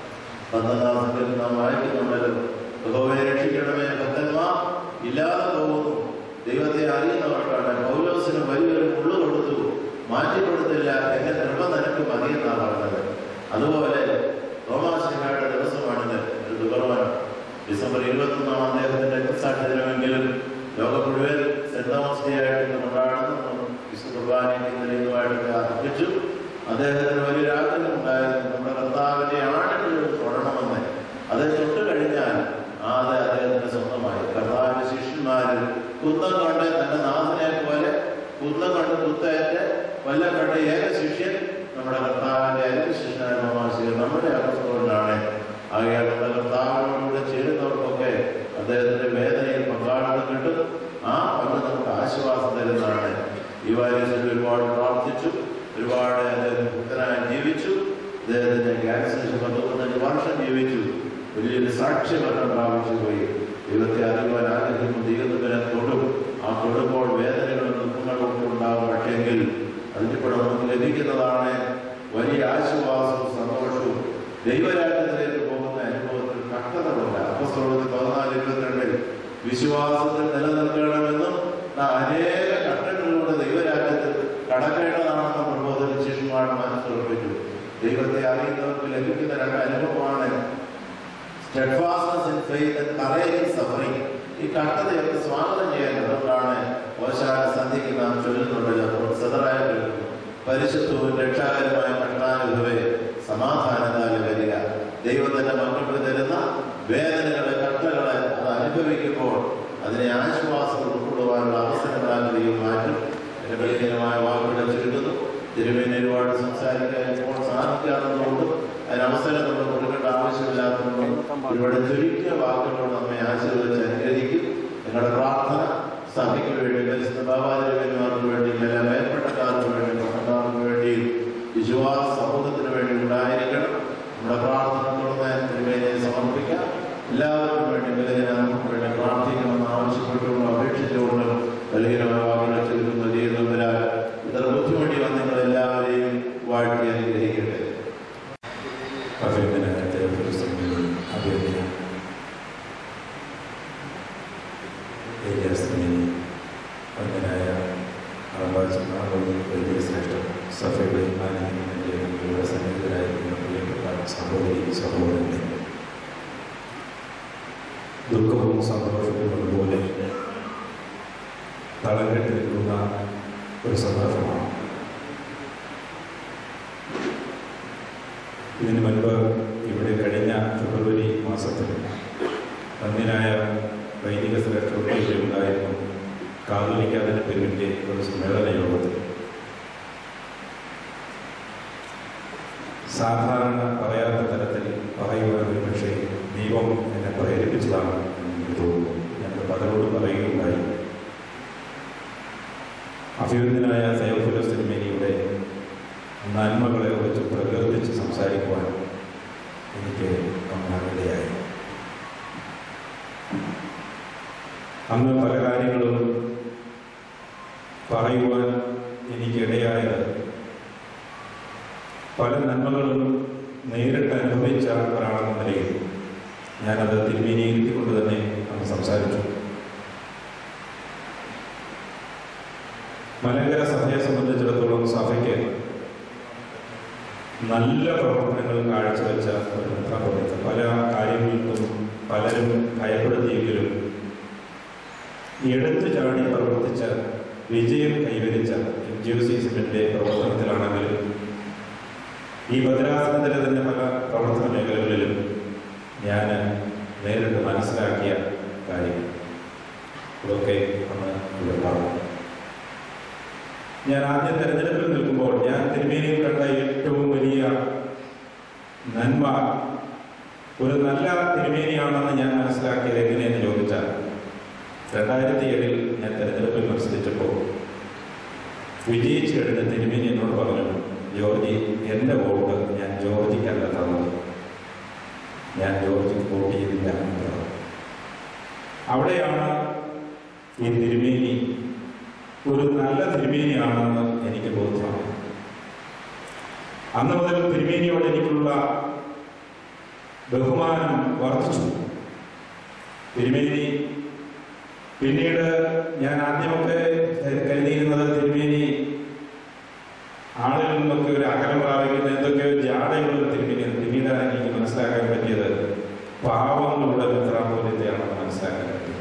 11-ാം സംഖ്യയിൽ നാം വായിക്കുന്നുണ്ടല്ലോ, യഹോവയെ രക്ഷിക്കണമേ, ഭക്തന്മാർ ഇല്ലാതെ പോകുന്നു. ദൈവത്തെ അറിയുന്നവർക്കാണ്. പൗലോസിന് വലിയൊരു മുള്ളു കൊടുത്തു, മാറ്റിക്കൊടുത്തില്ല, എന്നെ കൃപ നിനക്ക് മതിയെന്നാണ് പറഞ്ഞത്. അതുപോലെ തോമാശ്ലീഹയുടെ ദിവസമാണിത്, ഒരു ദുഃഖമാണ്. ഡിസംബർ 21 അദ്ദേഹത്തിന്റെ രക്തസാക്ഷി ദിനമെങ്കിലും ലോകം മുഴുവൻ സെന്റ് തോമസ് ഡേ ആയിട്ട് കൊണ്ടാടുന്നു. വിശുദ്ധ കുർബാനയ്ക്ക് ഇന്നലെയുമായിട്ട് അർപ്പിച്ചു. അദ്ദേഹത്തിന് വലിയൊരു ആഗ്രഹം ഉണ്ടായിരുന്നു, നമ്മുടെ കർത്താവിന്റെ ആടുകൾ തൊഴണമെന്ന്. അത് തൊട്ട് കഴിഞ്ഞാൽ അത് അദ്ദേഹത്തിന്റെ സ്വന്തമായി. കർത്താവിന്റെ ശിഷ്യന്മാരിൽ കുന്തം കൊണ്ട് തന്റെ നാഥനെ പോലെ കുന്തം കൊണ്ട് കുത്തേറ്റ് കൊല്ലപ്പെട്ട ഏക ശിഷ്യൻ നമ്മുടെ കർത്താവിന്റെ ഏക ശിഷ്യനായ തോമാശ്ലീഹ നമ്മുടെ അകത്തുകൊണ്ടാണ്. ആകയാൽ നമ്മുടെ കർത്താവിനോടുകൂടെ ചേരുന്നവർക്കൊക്കെ അദ്ദേഹത്തിന്റെ വേദനയിൽ പങ്കാളിത്തം കിട്ടും. ആ പങ്ക് നമുക്ക് ആശ്വാസം തരുന്നതാണ്. ഈ വാര്യത്തിൽ ഒരുപാട് പ്രാർത്ഥിച്ചു, ഒരുപാട് അദ്ദേഹം ഭക്തനായി ജീവിച്ചു. അദ്ദേഹത്തിന്റെ ക്യാൻസർ 15 വർഷം ജീവിച്ചു. വലിയൊരു സാക്ഷ്യഭരണം പ്രാപിച്ചു പോയി. ദൈവത്തെ അറിയുവാൻ ആഗ്രഹിക്കും, ദൈവത്തിനെ തൊടും. ആ തൊടുമ്പോൾ വേദനകളും ദുഃഖങ്ങളും ഒക്കെ ഉണ്ടാകും. പക്ഷെങ്കിൽ അതിൻ്റെ കൂടെ നമുക്ക് ലഭിക്കുന്നതാണ് വലിയ ആശ്വാസവും സന്തോഷവും. ദൈവരാജ്യത്തിലേക്ക് പോകുന്ന അനുഭവത്തിൽ കഷ്ടതകളില്ല. അപ്പോസ്തലർ 14:22 വിശ്വാസത്തിൽ നിലനിൽക്കണമെന്നും അനേക കഷ്ടങ്ങളിലൂടെ ദൈവരാജ്യത്തിൽ കടക്കേണ്ടതാണെന്നും പ്രബോധന ശിഷ്യന്മാരുടെ മനസ്സിലുറപ്പിച്ചു. ദൈവത്തെ അറിയുന്നവർക്ക് ലഭിക്കുന്ന രണ്ട് അനുഭവമാണ് steadfastness in faith and courage in suffering. ഈ കഷ്ടതയൊക്കെ സ്വാഗതം ചെയ്യാൻ അതുകൊണ്ടാണ് ഓശാന സന്ധിക്ക് നാം ചൊല്ലുന്നുണ്ടല്ലോ, സദറായ പരിശുദ്ധവും രക്ഷാകരമായ കഷ്ടാനുഭവേ സമാധാനത്താൽ വരിക. ദൈവം തന്നെ മക്കൾക്ക് തരുന്ന വേദനകളെ, കഷ്ടങ്ങളെ അത് അനുഭവിക്കുമ്പോൾ അതിനെ ആശ്വാസം ഉൾക്കൊള്ളുവാനുള്ള അവസരങ്ങളാൽ ദൈവം മാറ്റും. എൻ്റെ ബലഹീനമായ വാക്കുകളെ ചുരുക്കുന്നു. തിരുമേനി ഒരുപാട് സംസാരിക്കാൻ ഇപ്പോൾ സാധിക്കാത്തതുകൊണ്ടും അതിനവസരം നമ്മൾ കൊടുക്കേണ്ട ആവശ്യമില്ലാത്തതുകൊണ്ടും ഒരുപാട് ചുരുക്കിയ വാക്കുകളോട് നമ്മെ ആശീർവദിച്ച് അനുഗ്രഹിക്കും. നിങ്ങളുടെ പ്രാർത്ഥന സഭയ്ക്ക് വേണ്ടി, പരിശുദ്ധ ബാബാതിരുമേന്മാർക്ക് വേണ്ടി, എല്ലാ മേൽപ്പെട്ടക്കാർക്ക് വേണ്ടി, പട്ടക്കാർക്ക് വേണ്ടിയും വിശ്വാസ സമൂഹത്തിന് വേണ്ടി ഉണ്ടായിരിക്കണം. നമ്മുടെ പ്രാർത്ഥന തുടർന്ന് തിരുമേനിയെ സമർപ്പിക്കാം. എല്ലാവർക്കും വേണ്ടി ബലഹീനർക്ക് വേണ്ടി പ്രാർത്ഥിക്കണമെന്ന് ആവശ്യപ്പെട്ടുകൊണ്ടും അപേക്ഷിച്ചുകൊണ്ടും ബലഹീനമായ വാക്കുകളെ ചുരുക്കുന്ന ജീവിതത്തിലാൽ ഇത്ര ബുദ്ധിമുട്ടി വന്ന് നിങ്ങളെല്ലാവരെയും വാഴ്ത്തി അനുഗ്രഹിക്കട്ടെ. സഭയുടെ മാനേജ്മെന്റിന്റെ സന്നിഹിതരായിരിക്കുന്ന പ്രിയപ്പെട്ട സഹോദരി സഹോദരന്റെ ദുഃഖവും സന്തോഷവും അതുപോലെ തളം കെട്ടി നിൽക്കുന്ന ഒരു സന്ദർഭമാണ്. ഇതിനു മുൻപ് ഇവിടെ കഴിഞ്ഞ ഫെബ്രുവരി മാസത്തിൽ അന്യനായ വൈദിക ശ്രേഷ്ഠ ഉണ്ടായിരുന്നു കാതോലിക്കാതിന്റെ പെരുവിൻ്റെ ഒരു സമ്മേളന യോഗത്തിൽ. സാധാരണ പറയാത്ത തരത്തിൽ പറയുവാൻ പക്ഷേ ദൈവം എന്നെ പ്രേരിപ്പിച്ചതാണ് എന്ന് തോന്നുന്നു. ഞങ്ങൾ പലരോട് പറയുകയുണ്ടായി. അഭിവന്ദനായ തെയോഫിലോസ് തിരുമേനിയുടെ നന്മകളെ കുറിച്ച് പ്രകീർത്തിച്ച് സംസാരിക്കുവാൻ എനിക്ക് ഇടയായി. അന്ന് പല കാര്യങ്ങളും പറയുവാൻ എനിക്കിടയായത് പല നന്മകളും നേരിട്ട് അനുഭവിച്ച ഒരാളെന്ന നിലയിൽ ഞാനത് തിരുമേനിയിരുത്തിക്കൊണ്ട് തന്നെ അന്ന് സംസാരിച്ചു. മലങ്കര സഭയെ സംബന്ധിച്ചിടത്തോളം സഭയ്ക്ക് നല്ല പ്രവർത്തനങ്ങൾ കാഴ്ചവെച്ച ഒരു മെത്രാപ്പൊലീത്ത, പല കാര്യങ്ങൾക്കും പലരും ഭയപ്പെടുത്തിയെങ്കിലും എടുത്തു ചാടി പ്രവർത്തിച്ച വിജയം കൈവരിച്ച എൻജിഒസിസിന്റെ പ്രവർത്തനത്തിലാണെങ്കിലും ഈ ഭദ്രാസനത്തിലെ തന്നെ പല പ്രവർത്തന മേഖലകളിലും ഞാൻ നേരിട്ട് മനസ്സിലാക്കിയ കാര്യം ഇതൊക്കെ അന്ന് ഇവിടെ പറഞ്ഞു. ഞാൻ ആദ്യം തെരഞ്ഞെടുപ്പിൽ നിൽക്കുമ്പോൾ ഞാൻ തിരുമേനിയിൽ കണ്ട ഏറ്റവും വലിയ നന്മ ഒരു നല്ല തിരുമേനിയാണെന്ന് ഞാൻ മനസ്സിലാക്കിയത് എങ്ങനെയെന്ന് ചോദിച്ചാൽ 2007 ഞാൻ തെരഞ്ഞെടുപ്പിൽ മത്സരിച്ചപ്പോൾ വിജയിച്ചു കഴിഞ്ഞ തിരുമേനി എന്നോട് പറഞ്ഞു, ജോർജി, എൻ്റെ വോട്ട് ഞാൻ ജോർജിക്കല്ല തന്നത്, ഞാൻ ജോർജിക്ക് വോട്ട് ചെയ്തില്ല എന്നത്. അവിടെയാണ് ഈ തിരുമേനി ഒരു നല്ല തിരുമേനിയാണെന്ന് എനിക്ക് ബോധ്യമാണ്. അന്ന് മുതൽ തിരുമേനിയോട് എനിക്കുള്ള ബഹുമാനം വർദ്ധിച്ചു. തിരുമേനി പിന്നീട് ഞാൻ ആദ്യമൊക്കെ കരുതിയിരുന്നത് തിരുമേനി ആളുകളിൽ നിന്നൊക്കെ ഒരു അകലം പ്രാപിക്കുന്ന എന്തൊക്കെയോ ജാടയുള്ള തിരുമേനിയാണ്. പിന്നീടാണ് എനിക്ക് മനസ്സിലാക്കാൻ പറ്റിയത് പാവങ്ങളുടെ മെത്രാപ്പൊലീത്തയാണെന്ന് മനസ്സിലാക്കാൻ പറ്റിയത്.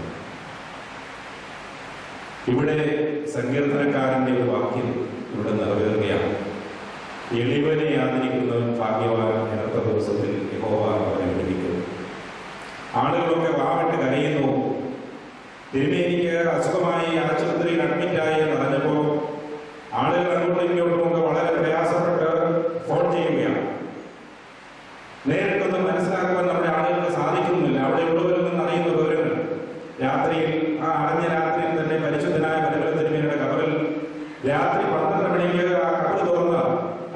ഇവിടെ സങ്കീർത്തനക്കാരൻ്റെ ഒരു വാക്യം ഇവിടെ നിറവേറുകയാണ്. എളിവനെ ആദരിക്കുന്നവൻ ഭാഗ്യവാൻ, ഇന്നത്തെ ദിവസത്തിൽ യഹോവ അവനെ വിളിക്കുന്നു. ആളുകളൊക്കെ വാവിട്ട് കരയുന്നു. തിരുമേനിക്ക് അസുഖമായി ആശുപത്രിയിൽ അഡ്മിറ്റായി എന്ന് പറഞ്ഞപ്പോൾ ആളുകൾ അങ്ങോട്ടും ഇങ്ങോട്ടുമൊക്കെ വളരെ പ്രയാസപ്പെട്ട് ഫോൺ ചെയ്യുകയാണ്. നേരിട്ടൊന്നും മനസ്സിലാക്കുവാൻ നമ്മുടെ ആളുകൾക്ക് സാധിക്കുന്നില്ല. അവിടെ ഉള്ളവരിൽ നിന്ന് അറിയുന്ന വിവരങ്ങൾ രാത്രിയിൽ, ആ അടഞ്ഞ രാത്രിയിൽ തന്നെ പരിശുദ്ധനായ പരമ തിരുമേനിയുടെ കബറിൽ രാത്രി 12 മണിക്ക് ആ കബറ് തുറന്ന്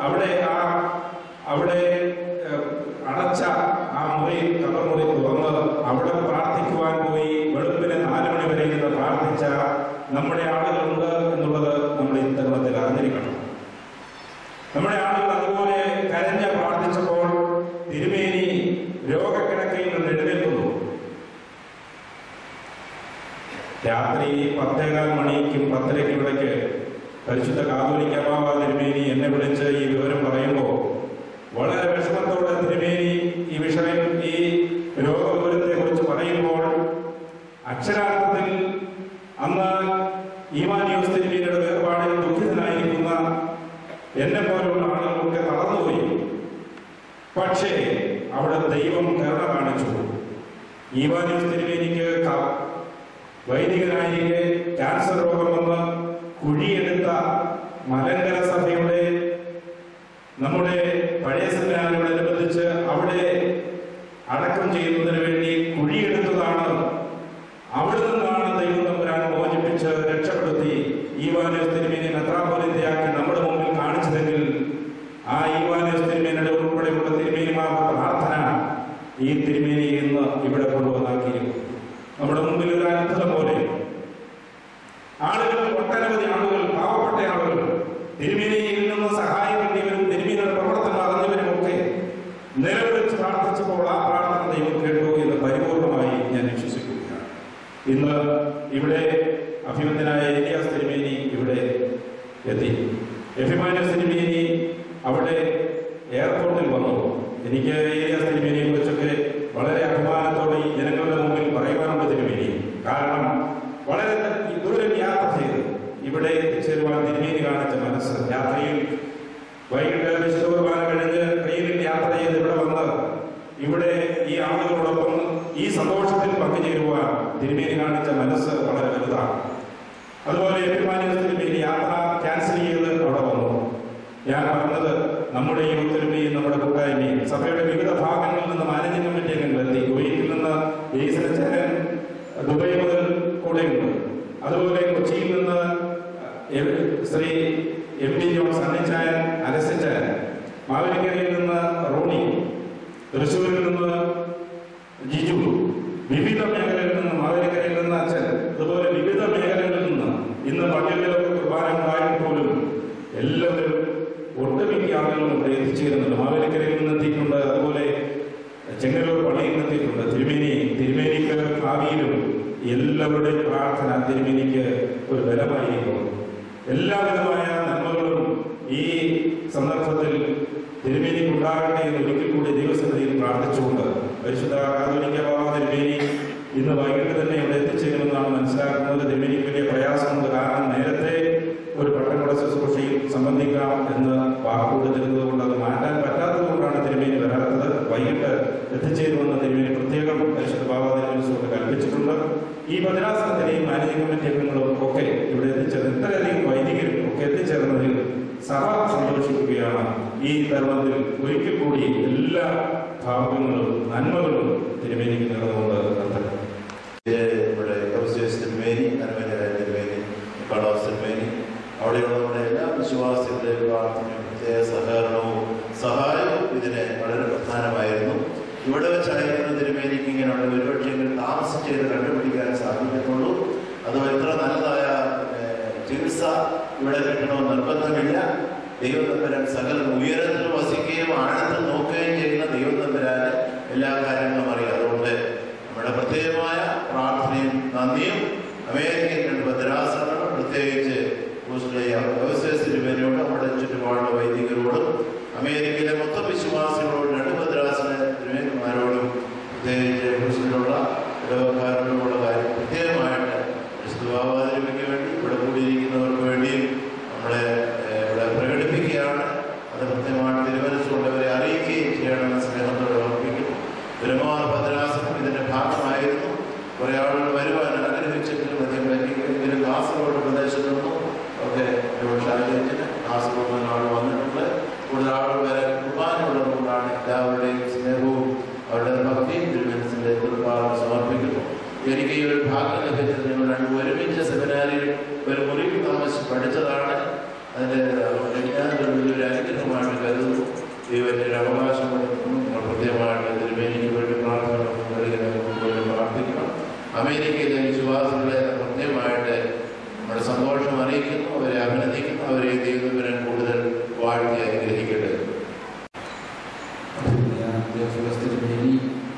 അവിടെ അടച്ച ആ മുറി, കബർ മുറി തുറന്ന് അവിടെ പ്രാർത്ഥിക്കുവാൻ പോയി. വെളുപ്പിന് 4 മണി വരെ ഇരുന്ന് പ്രാർത്ഥിച്ച നമ്മുടെ ആളുകളുണ്ട് എന്നുള്ളത് നമ്മൾ ഈ തരുണത്തിൽ അറിഞ്ഞിരിക്കണം. നമ്മുടെ ആളുകൾ അതുപോലെ കരഞ്ഞ് പ്രാർത്ഥിച്ചപ്പോൾ തിരുമേനി രോഗക്കിടക്കയിൽ നിന്ന് എഴുന്നേൽക്കുന്നു. രാത്രി 10:15 മണിക്കും 10:30 ഇടയ്ക്ക് പരിശുദ്ധ കാതോലിക്ക ബാബ തിരുമേനി എന്നെ വിളിച്ച് ഈ വിവരം പറയുമ്പോൾ വളരെ വിഷമത്തോടെ തിരുമേനി ഈ വിഷയം, ഈ രോഗവിവരത്തെ കുറിച്ച് പറയുമ്പോൾ അക്ഷരാർത്ഥത്തിൽ അന്ന് ഈമാനിയോസ് തിരുമേനിയുടെ വേർപാടിൽ ദുഃഖിതനായിരിക്കുന്ന എന്നെ പോലുള്ള ആളുകളൊക്കെ തളർന്നുപോയി. പക്ഷേ അവിടെ ദൈവം കരുണ കാണിച്ചു. ഈമാനിയോസ് തിരുമേനിക്ക് വൈദികനായിരിക്കെ ക്യാൻസർ രോഗം വന്ന് കുഴിയെടുത്ത മലങ്കര സഭയുടെ നമ്മുടെ പഴയ സെമിനാരിനോടനുബന്ധിച്ച് അവിടെ അടക്കം ചെയ്യുന്നതിന് വേണ്ടി കുഴിയെടുത്തതാണ്. അവിടെ നിന്നാണ് ദൈവം തമ്പുരാൻ മോചിപ്പിച്ച് രക്ഷപ്പെടുത്തി ഈവാനിയോസ് തിരുമേനി മെത്രാപ്പൊലീത്തയാക്കി നമ്മുടെ മുമ്പിൽ കാണിച്ചതെങ്കിൽ ആ ഈവാനിയോസ് തിരുമേനിയുടെ ഉൾപ്പെടെയുള്ള തിരുമേനിമാരുടെ പ്രാർത്ഥന ഈ തിരുമേനി ഇന്ന് ഇവിടെ കൊണ്ടുവന്നാക്കിയിരിക്കും. നമ്മുടെ മുമ്പിൽ ഒരു അത്ഭുതം പോലെ ആളുകൾ, ഒട്ടനവധി ആളുകൾ, പാവപ്പെട്ട ആളുകൾ തിരുമേനിയിൽ നിന്ന് സഹായം വേണ്ടിയവരും തിരുമേനിയുടെ പ്രവർത്തനം അറിഞ്ഞവരും ഒക്കെ നിലവിളിച്ച് പ്രാർത്ഥിച്ചപ്പോൾ ആ പ്രാർത്ഥന ദൈവം കേട്ടു എന്ന് പരിപൂർണമായി ഞാൻ വിശ്വസിക്കുകയാണ്. ഇന്ന് ഇവിടെ അഭിമന്യനായ ഏലിയാസ് തിരുമേനി ഇവിടെ എത്തി. എഫിമാനിയോസ് തിരുമേനി അവിടെ എയർപോർട്ടിൽ വന്നു. എനിക്ക് ഏലിയാസ് തിരുമേനിയെ കുറിച്ചൊക്കെ വളരെ അഭിമാനത്തോടെ ഈ ജനങ്ങളുടെ മുമ്പിൽ പറയുവാനുള്ള തിരുമേനി. കാരണം വളരെ ദൂരം യാത്ര ചെയ്ത് ഇവിടെ എത്തിച്ചേരുവാൻ തിരുമേനി കാണിച്ച മനസ്സ്. യാത്രയിൽ വൈകിട്ട് വിശുദ്ധ കുർബാന കഴിഞ്ഞ് ട്രെയിനിൽ യാത്ര ചെയ്ത് ഇവിടെ വന്ന് ഇവിടെ ഈ ആളുകളോടൊപ്പം ഈ സന്തോഷത്തിൽ പങ്കുചേരുവാൻ തിരുമേനി കാണിച്ച മനസ്സ് വളരെ വലുതാണ്. അതുപോലെ എഫിമാനിയോസ് തിരുമേനി യാത്ര ക്യാൻസൽ ചെയ്ത് അവിടെ വന്നു. ഞാൻ പറഞ്ഞത് നമ്മുടെ ഈ ഒത്തൊരുമയും നമ്മുടെ കൂട്ടായ്മയും സഭയുടെ വിവിധ ഭാഗങ്ങളിൽ നിന്ന് മാനേജിംഗ് കമ്മിറ്റി അംഗങ്ങളെത്തി. കുവൈറ്റിൽ നിന്ന് ജയ്സനച്ചാരൻ ദുബൈ മുതൽ കൂടെയുണ്ട്. അതുപോലെ കൊച്ചിയിൽ നിന്ന് ശ്രീ എം ഡി ജോൺ സണ്ണിച്ചായൻ, അലസിച്ചായൻ, മാവേലിക്കരയിൽ നിന്ന് റോണി, തൃശ്ശൂരിൽ നിന്ന് ജിജു, വിവിധ മേഖലകളിൽ നിന്ന്, മാവേലിക്കരയിൽ നിന്ന് അച്ഛൻ, അതുപോലെ വിവിധ മേഖലകളിൽ നിന്ന് ഇന്ന് പള്ളികളിലൊക്കെ കുർബാന ഉണ്ടായിട്ട് പോലും എല്ലാവരും ഒട്ടുമിക്ക ആളുകളും ഇവിടെ എത്തിച്ചേരുന്നുണ്ട്. മാവേലിക്കരയിൽ നിന്ന് എത്തിയിട്ടുണ്ട്. അതുപോലെ ചെങ്ങന്നൂർ പള്ളിയിൽ നിന്ന് എത്തിയിട്ടുണ്ട്. തിരുമേനിക്ക് ഭാവിയിലും എല്ലാവരുടെയും പ്രാർത്ഥന തിരുമേനിക്ക് ഒരു ബലമായിരിക്കും. എല്ലാവിധമായ നന്മകളും ഈ സന്ദർഭത്തിൽ തിരുമേനിക്ക് ഉണ്ടാകട്ടെ എന്ന് ഒരിക്കൽ കൂടി ദൈവസന്നിധിയിൽ പ്രാർത്ഥിച്ചുകൊണ്ട് പരിശുദ്ധ കാതോലിക്ക ബാവ തിരുമേനി ഇന്ന് വൈകിട്ട് തന്നെ ഇവിടെ എത്തിച്ചേരുമെന്നാണ് മനസ്സിലാക്കുന്നത്. തിരുമേനിക്ക് വലിയ പ്രയാസമുണ്ട്. കാരണം നേരത്തെ ഒരു പട്ടംകുട ശുശ്രൂഷയിൽ സംബന്ധിക്കാം എന്ന് വാക്കുകൊടുത്തിരുന്നത് കൊണ്ട് അത് മാറ്റാൻ പറ്റാത്തത് കൊണ്ടാണ് തിരുമേനി വരാത്തത്. വൈകിട്ട് എത്തിച്ചേരുമെന്ന് തിരുമേനി പ്രത്യേകം പരിശുദ്ധ ബാവ തിരുമേനിയോട് കൽപ്പിച്ചിട്ടുണ്ട്. ഈ ഭദ്രാസനത്തിലെയും മാനേജിംഗ് കമ്മിറ്റി അംഗങ്ങളും ഒക്കെ ഇവിടെ എത്തിച്ചേർന്ന് ഇത്രയധികം വൈദികരും ഒക്കെ എത്തിച്ചേർന്നതിൽ സഭ സന്തോഷിക്കുകയാണ്. ഈ തരുണത്തിൽ ഒരിക്കൽ കൂടി എല്ലാ ഭാവങ്ങളും നന്മകളും തിരുമേനിക്ക് നേർന്നുകൊണ്ട് നടത്തട്ടെ. അവിടെയുള്ള നമ്മുടെ എല്ലാ വിശ്വാസികളുടെയും പ്രാർത്ഥനയും പ്രത്യേക സഹകരണവും സഹായവും ഇതിന് വളരെ പ്രധാനമായിരുന്നു. ഇവിടെ വെച്ചായിരുന്നു തിരുമേനിക്ക് ഇങ്ങനെയുള്ള ഒരുപക്ഷെ താമസിച്ച് ചെയ്ത് കണ്ടുപിടിക്കാൻ സാധിക്കത്തുള്ളൂ. അത് എത്ര നല്ലതായ ചികിത്സ ഇവിടെ കിട്ടണമെന്ന് നിർബന്ധമില്ല. ദൈവം തമ്പുരാൻ സകല ഉയരത്തിൽ വസിക്കുകയും ആഴത്തിൽ നോക്കുകയും ചെയ്യുന്ന ദൈവം തമ്പുരാന് എല്ലാ കാര്യങ്ങളും അറിയാം. അതുകൊണ്ട് നമ്മുടെ പ്രത്യേകമായ പ്രാർത്ഥനയും നന്ദിയും അമേരിക്കൻ ഭദ്രാസനങ്ങളും പ്രത്യേകിച്ച് തിരുമേനിയോട് നമ്മുടെ ചുറ്റുപാടുള്ള വൈദികരോടും അമേരിക്കയിലെ മൊത്തം വിശ്വാസികളോടും രണ്ട് ഭദ്രാസന തിരുമേനിമാരോടും പ്രത്യേകിച്ച് ക്രിസ്തുവിലുള്ള ഇടവക്കാരോടുമുള്ള കാര്യം പ്രത്യേകമായിട്ട് ക്രിസ്തുവാതിരിക്ക് വേണ്ടി ഇവിടെ കൂടിയിരിക്കുന്നവർക്ക് വേണ്ടിയും നമ്മളെ ഇവിടെ പ്രകടിപ്പിക്കുകയാണ്. അത് പ്രത്യേകമായിട്ട് തിരുമനസ്സുള്ളവരെ അറിയിക്കുകയും ചെയ്യണമെന്ന് സ്നേഹത്തോടെ ഓർപ്പിക്കുന്നു. തിരുമാർ ഭദ്രാസനം ഇതിൻ്റെ ഭാഗമായിരുന്നു. കുറേ ആളുകൾ വരുവാൻ ആഗ്രഹിച്ചെങ്കിലും അധികം കാസർഗോഡ് പ്രദേശത്തു നിന്നും ഒക്കെ കാസർഗോഡ് ആൾ വന്നിട്ടുണ്ട്. കൂടുതൽ ആളുകൾ വരെ കുർബാനയുള്ളതുകൊണ്ടാണ് എല്ലാവരുടെയും സ്നേഹവും അവരുടെ ഭക്തിയും തിരുമനസിന്റെ കുർബാന സമർപ്പിക്കുന്നു. എനിക്ക് ഈ ഒരു ഭാഗം ലഭിച്ചത് ഞങ്ങൾ രണ്ടും ഒരുമിച്ച് സെമിനാരിൽ ഒരു മുറിയിൽ താമസിച്ച് പഠിച്ചതാണ്. അതിൻ്റെ വലിയൊരു അനുഗ്രഹമായിട്ട് കരുതുന്നു. ദൈവത്തിൻ്റെ അവകാശം കൊടുക്കുന്നു. നിങ്ങൾ പ്രത്യേകമായിട്ട് തിരുമേനിക്ക് വേണ്ടി പ്രാർത്ഥിക്കണം. അമേരിക്കയിലെ വിശ്വാസികളെ പ്രത്യേകമായിട്ട് നമ്മുടെ സന്തോഷം അറിയിക്കുന്നു, അവരെ അഭിനന്ദിക്കുന്നു, അവരെ ദൈവത്തിനെ കൂടുതൽ വാഴ്ത്തി അനുഗ്രഹിക്കട്ടെ. Theophilos തിരുമേനി,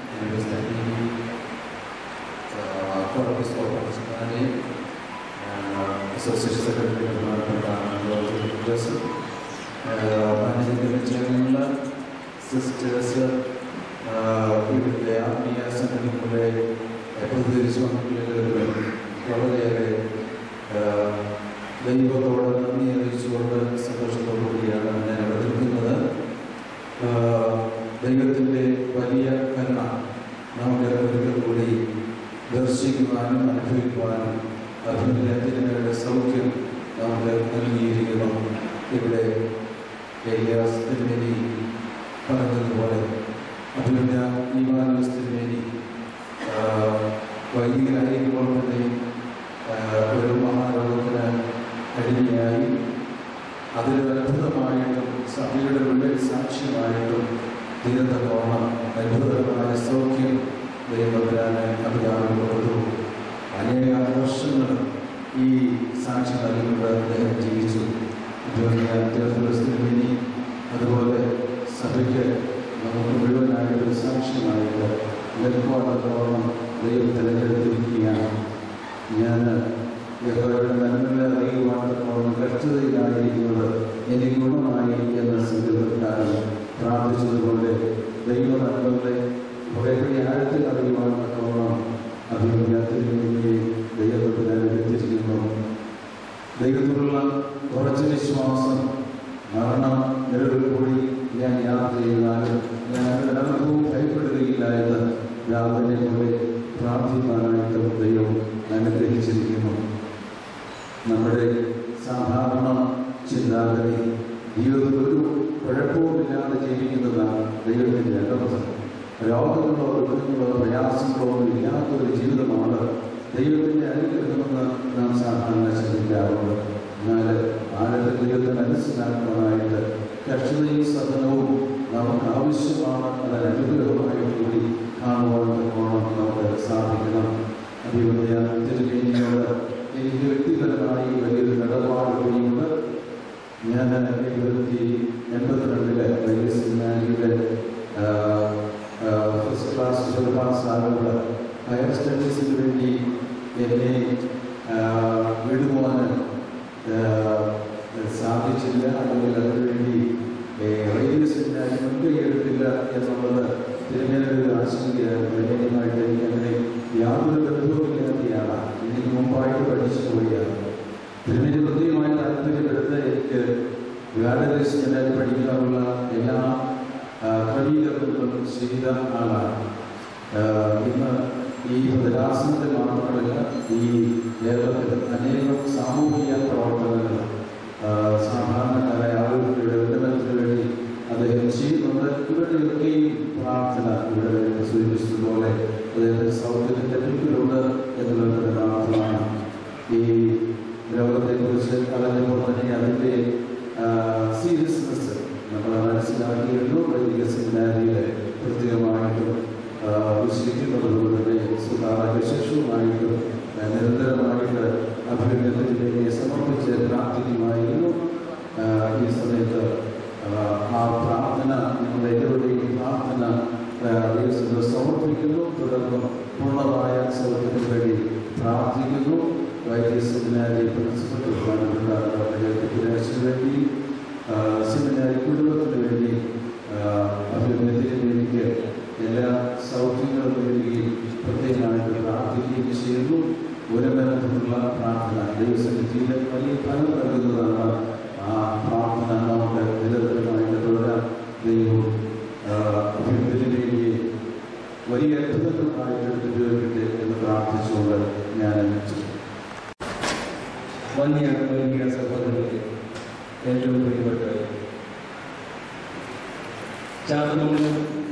അസോസിയേഷൻ സെക്രട്ടറി മാനേജിംഗ് കമ്മിറ്റി അംഗങ്ങൾ, സിസ്റ്റേഴ്സ്, ഇവിടുത്തെ ആത്മീയ സംഘടനകളുടെ പ്രതികരിച്ചു വന്നിട്ടുള്ളവരും വളരെയേറെ ദൈവത്തോട് നന്ദി അറിയിച്ചുകൊണ്ട് സന്തോഷത്തോടുകൂടിയാണ് ഞാൻ അവിടെ നിൽക്കുന്നത്. ദൈവത്തിൻ്റെ വലിയ കരുണ നമുക്ക് ഒരിക്കൽ കൂടി ദർശിക്കുവാനും അനുഭവിക്കുവാനും അതിൻ്റെ തിരുമയുടെ സൗഖ്യം നമുക്ക് നൽകിയിരിക്കുന്നു. ഇവിടെ ഏലിയാസ് തിരുമേനി പറഞ്ഞതുപോലെ അതുകൊണ്ട് ഈവാനോസ് തിരുമേനി വൈദികനായിരിക്കുമ്പോൾ തന്നെ ഒരു മഹാരോഗത്തിന് അടിമയായി അതിലൊരു അത്ഭുതമായിട്ടും സഭയുടെ മുന്നിൽ സാക്ഷ്യമായിട്ടും തീരത്തോളം അത്ഭുതകരമായ സൗഖ്യം ദൈവത്തിനാണ് അധികാരം കൊടുത്തു. അനേക വർഷങ്ങൾ ഈ സാക്ഷ്യം നൽകിക്കൊണ്ട് അദ്ദേഹം ജീവിച്ചു. Theophilos തിരുമേനി അതുപോലെ സഭയ്ക്ക് നമുക്ക് മുഴുവനായിട്ടൊരു സാക്ഷ്യമായിട്ട് ലഘുവാത്തോളം ദൈവം തിരഞ്ഞെടുത്തിരിക്കുകയാണ്. ഞാൻ യഹോവയുടെ നന്മകളെ അറിയുവാനോളം കഷ്ടതയിലായിരിക്കുന്നത് എനിക്ക് ഗുണമായി എന്ന സങ്കല്പക്കാരൻ പ്രാർത്ഥിച്ചതുപോലെ ദൈവ നന്മകളെ കുറേക്കൂടി ആഴത്തിൽ അറിയുവാനോളം അഭിമുഖ്യത്തിലേക്ക് ദൈവത്തിന് അനുഗ്രഹിച്ചിരിക്കുന്നു. ദൈവത്തിലുള്ള കുറച്ച് വിശ്വാസം മരണം നിലവിൽ കൂടി ഞാൻ യാത്ര ചെയ്താലും ഞാൻ അനുഭവവും ഭയപ്പെടുകയില്ല എന്ന് രാവിലെ പോലെ പ്രാർത്ഥിക്കാനായിട്ട് ദൈവം അനുഗ്രഹിച്ചിരിക്കുന്നു. നമ്മുടെ സാധാരണ ചിന്താഗതി ജീവിതത്തിൽ ഒരു കുഴപ്പവുമില്ലാതെ ജീവിക്കുന്നതാണ് ദൈവത്തിൻ്റെ അനർത്ഥം. രോഗങ്ങളോ ദുഃഖങ്ങളോ പ്രയാസങ്ങളോ ഒന്നും ഇല്ലാത്തൊരു ജീവിതമാണ് ദൈവത്തിൻ്റെ അനുഗ്രഹമെന്ന് നാം സാധാരണ ചിന്തിക്കാറുണ്ട്. എന്നാൽ ആഴത്തിൽ ദൈവത്തെ മനസ്സിലാക്കാനായിട്ട് കഷ്ടതയും സഹനവും നമുക്ക് ആവശ്യമാണ്. അതിന് അനുഗ്രഹമായിട്ട് കൂടി കാണുവാൻ നമുക്ക് സാധിക്കണം. അഭിവന്യ തിരുമേനിയോട് എനിക്ക് വ്യക്തിപരമായി വലിയൊരു ഇടപാട് കൂടിയുണ്ട്. ഞാൻ 1982 വലിയ സെമിനാരിയുടെ ഫസ്റ്റ് ക്ലാസ് പാസ്സാകുമ്പോൾ ഹയർ സ്റ്റഡീസിന് വേണ്ടി എന്നെ വിടുവാൻ സാധിച്ചില്ല. അല്ലെങ്കിൽ അതിനുവേണ്ടി റെയിൽവേ സെമിനാരി മുൻകൈ എടുത്തില്ല എന്നുള്ളത് തിരുമേനിയുടെ ആശങ്കയായിരുന്നു. ദൈനമായിട്ട് എനിക്ക് അങ്ങനെ യാതൊരു ബന്ധവുമില്ലാതെയാണ്. എനിക്ക് മുമ്പായിട്ട് പഠിച്ചു പോവുകയാണ്. തിരുമേനി പ്രത്യേകമായി താല്പര്യപ്പെടുത്ത എനിക്ക് ഗാഡറി സെമിനാരി പഠിക്കാനുള്ള എല്ലാ ക്രമീകരണങ്ങളും ചെയ്ത ആളാണ്. ഇന്ന് ഈ ഭദ്രാസനത്തിൽ മാത്രമല്ല ഈ കേരളത്തിൽ അനേകം സാമൂഹിക പ്രവർത്തനങ്ങൾ സാധാരണക്കാരായ ആളുകളുടെ ഉന്നമനത്തിന് വേണ്ടി അദ്ദേഹം ചെയ്യുന്നുണ്ട്. ഇവരുടെയൊക്കെയും പ്രാർത്ഥന ഇവിടെ സൂചിപ്പിച്ചതുപോലെ അദ്ദേഹത്തെ സൗഖ്യത്തിൻ്റെ പിന്നിലുണ്ട് എന്നുള്ളൊരു പ്രാർത്ഥനയാണ്. ഈ രോഗത്തെക്കുറിച്ച് പറഞ്ഞപ്പോൾ തന്നെ അതിൻ്റെ സീരിയസ്നെസ് നമ്മൾ മനസ്സിലാക്കിയിരുന്നു. വൈദിക സെമിനാരിയിൽ പ്രത്യേകമായിട്ടും വിശ്വസിക്കുന്നതുകൊണ്ട് തന്നെ സുധാരണശേഷവുമായിട്ടും നിരന്തരമായിട്ട് അഭിനന്ദനത്തിലേക്ക് സമർപ്പിച്ച് പ്രാർത്ഥിക്കുമായിരുന്നു. ഈ സമയത്ത് ആ പ്രാർത്ഥന നമ്മുടെ എല്ലാവരുടെയും പ്രാർത്ഥന ദൈവത്തിന് സമർപ്പിക്കുന്നു. തുടർന്ന് പൂർണ്ണമായ സൗഖ്യത്തിന് വേണ്ടി പ്രാർത്ഥിക്കുന്നു. വൈദിക സെമിനാരി പ്രിൻസിപ്പൽ വേണ്ടി സെമിനാരി കുടുംബത്തിന് വേണ്ടി അഭിനന്ദനത്തിലേക്ക് എല്ലാ സൗഖ്യങ്ങളും വേണ്ടി പ്രത്യേകമായിട്ട് പ്രാർത്ഥിക്കുകയും ചെയ്യുന്നു. ഉന്നമനത്തിനുള്ള പ്രാർത്ഥന ദൈവസന്നിധിയിൽ വലിയ ഫലം നൽകുന്നതാണ്. ആ പ്രാർത്ഥന നമുക്ക് നിരന്തരമായിട്ട് തുടരാൻ ദൈവം അഭിനന്ദനത്തിലേക്ക് വലിയ അത്ഭുതങ്ങളായിട്ട് ഉപയോഗിക്കട്ടെ എന്ന് പ്രാർത്ഥിച്ചുകൊണ്ട് ഞാൻ വന്യ സഹോദരങ്ങളെ, ഏറ്റവും പ്രിയപ്പെട്ട ചാപ്പലിൽ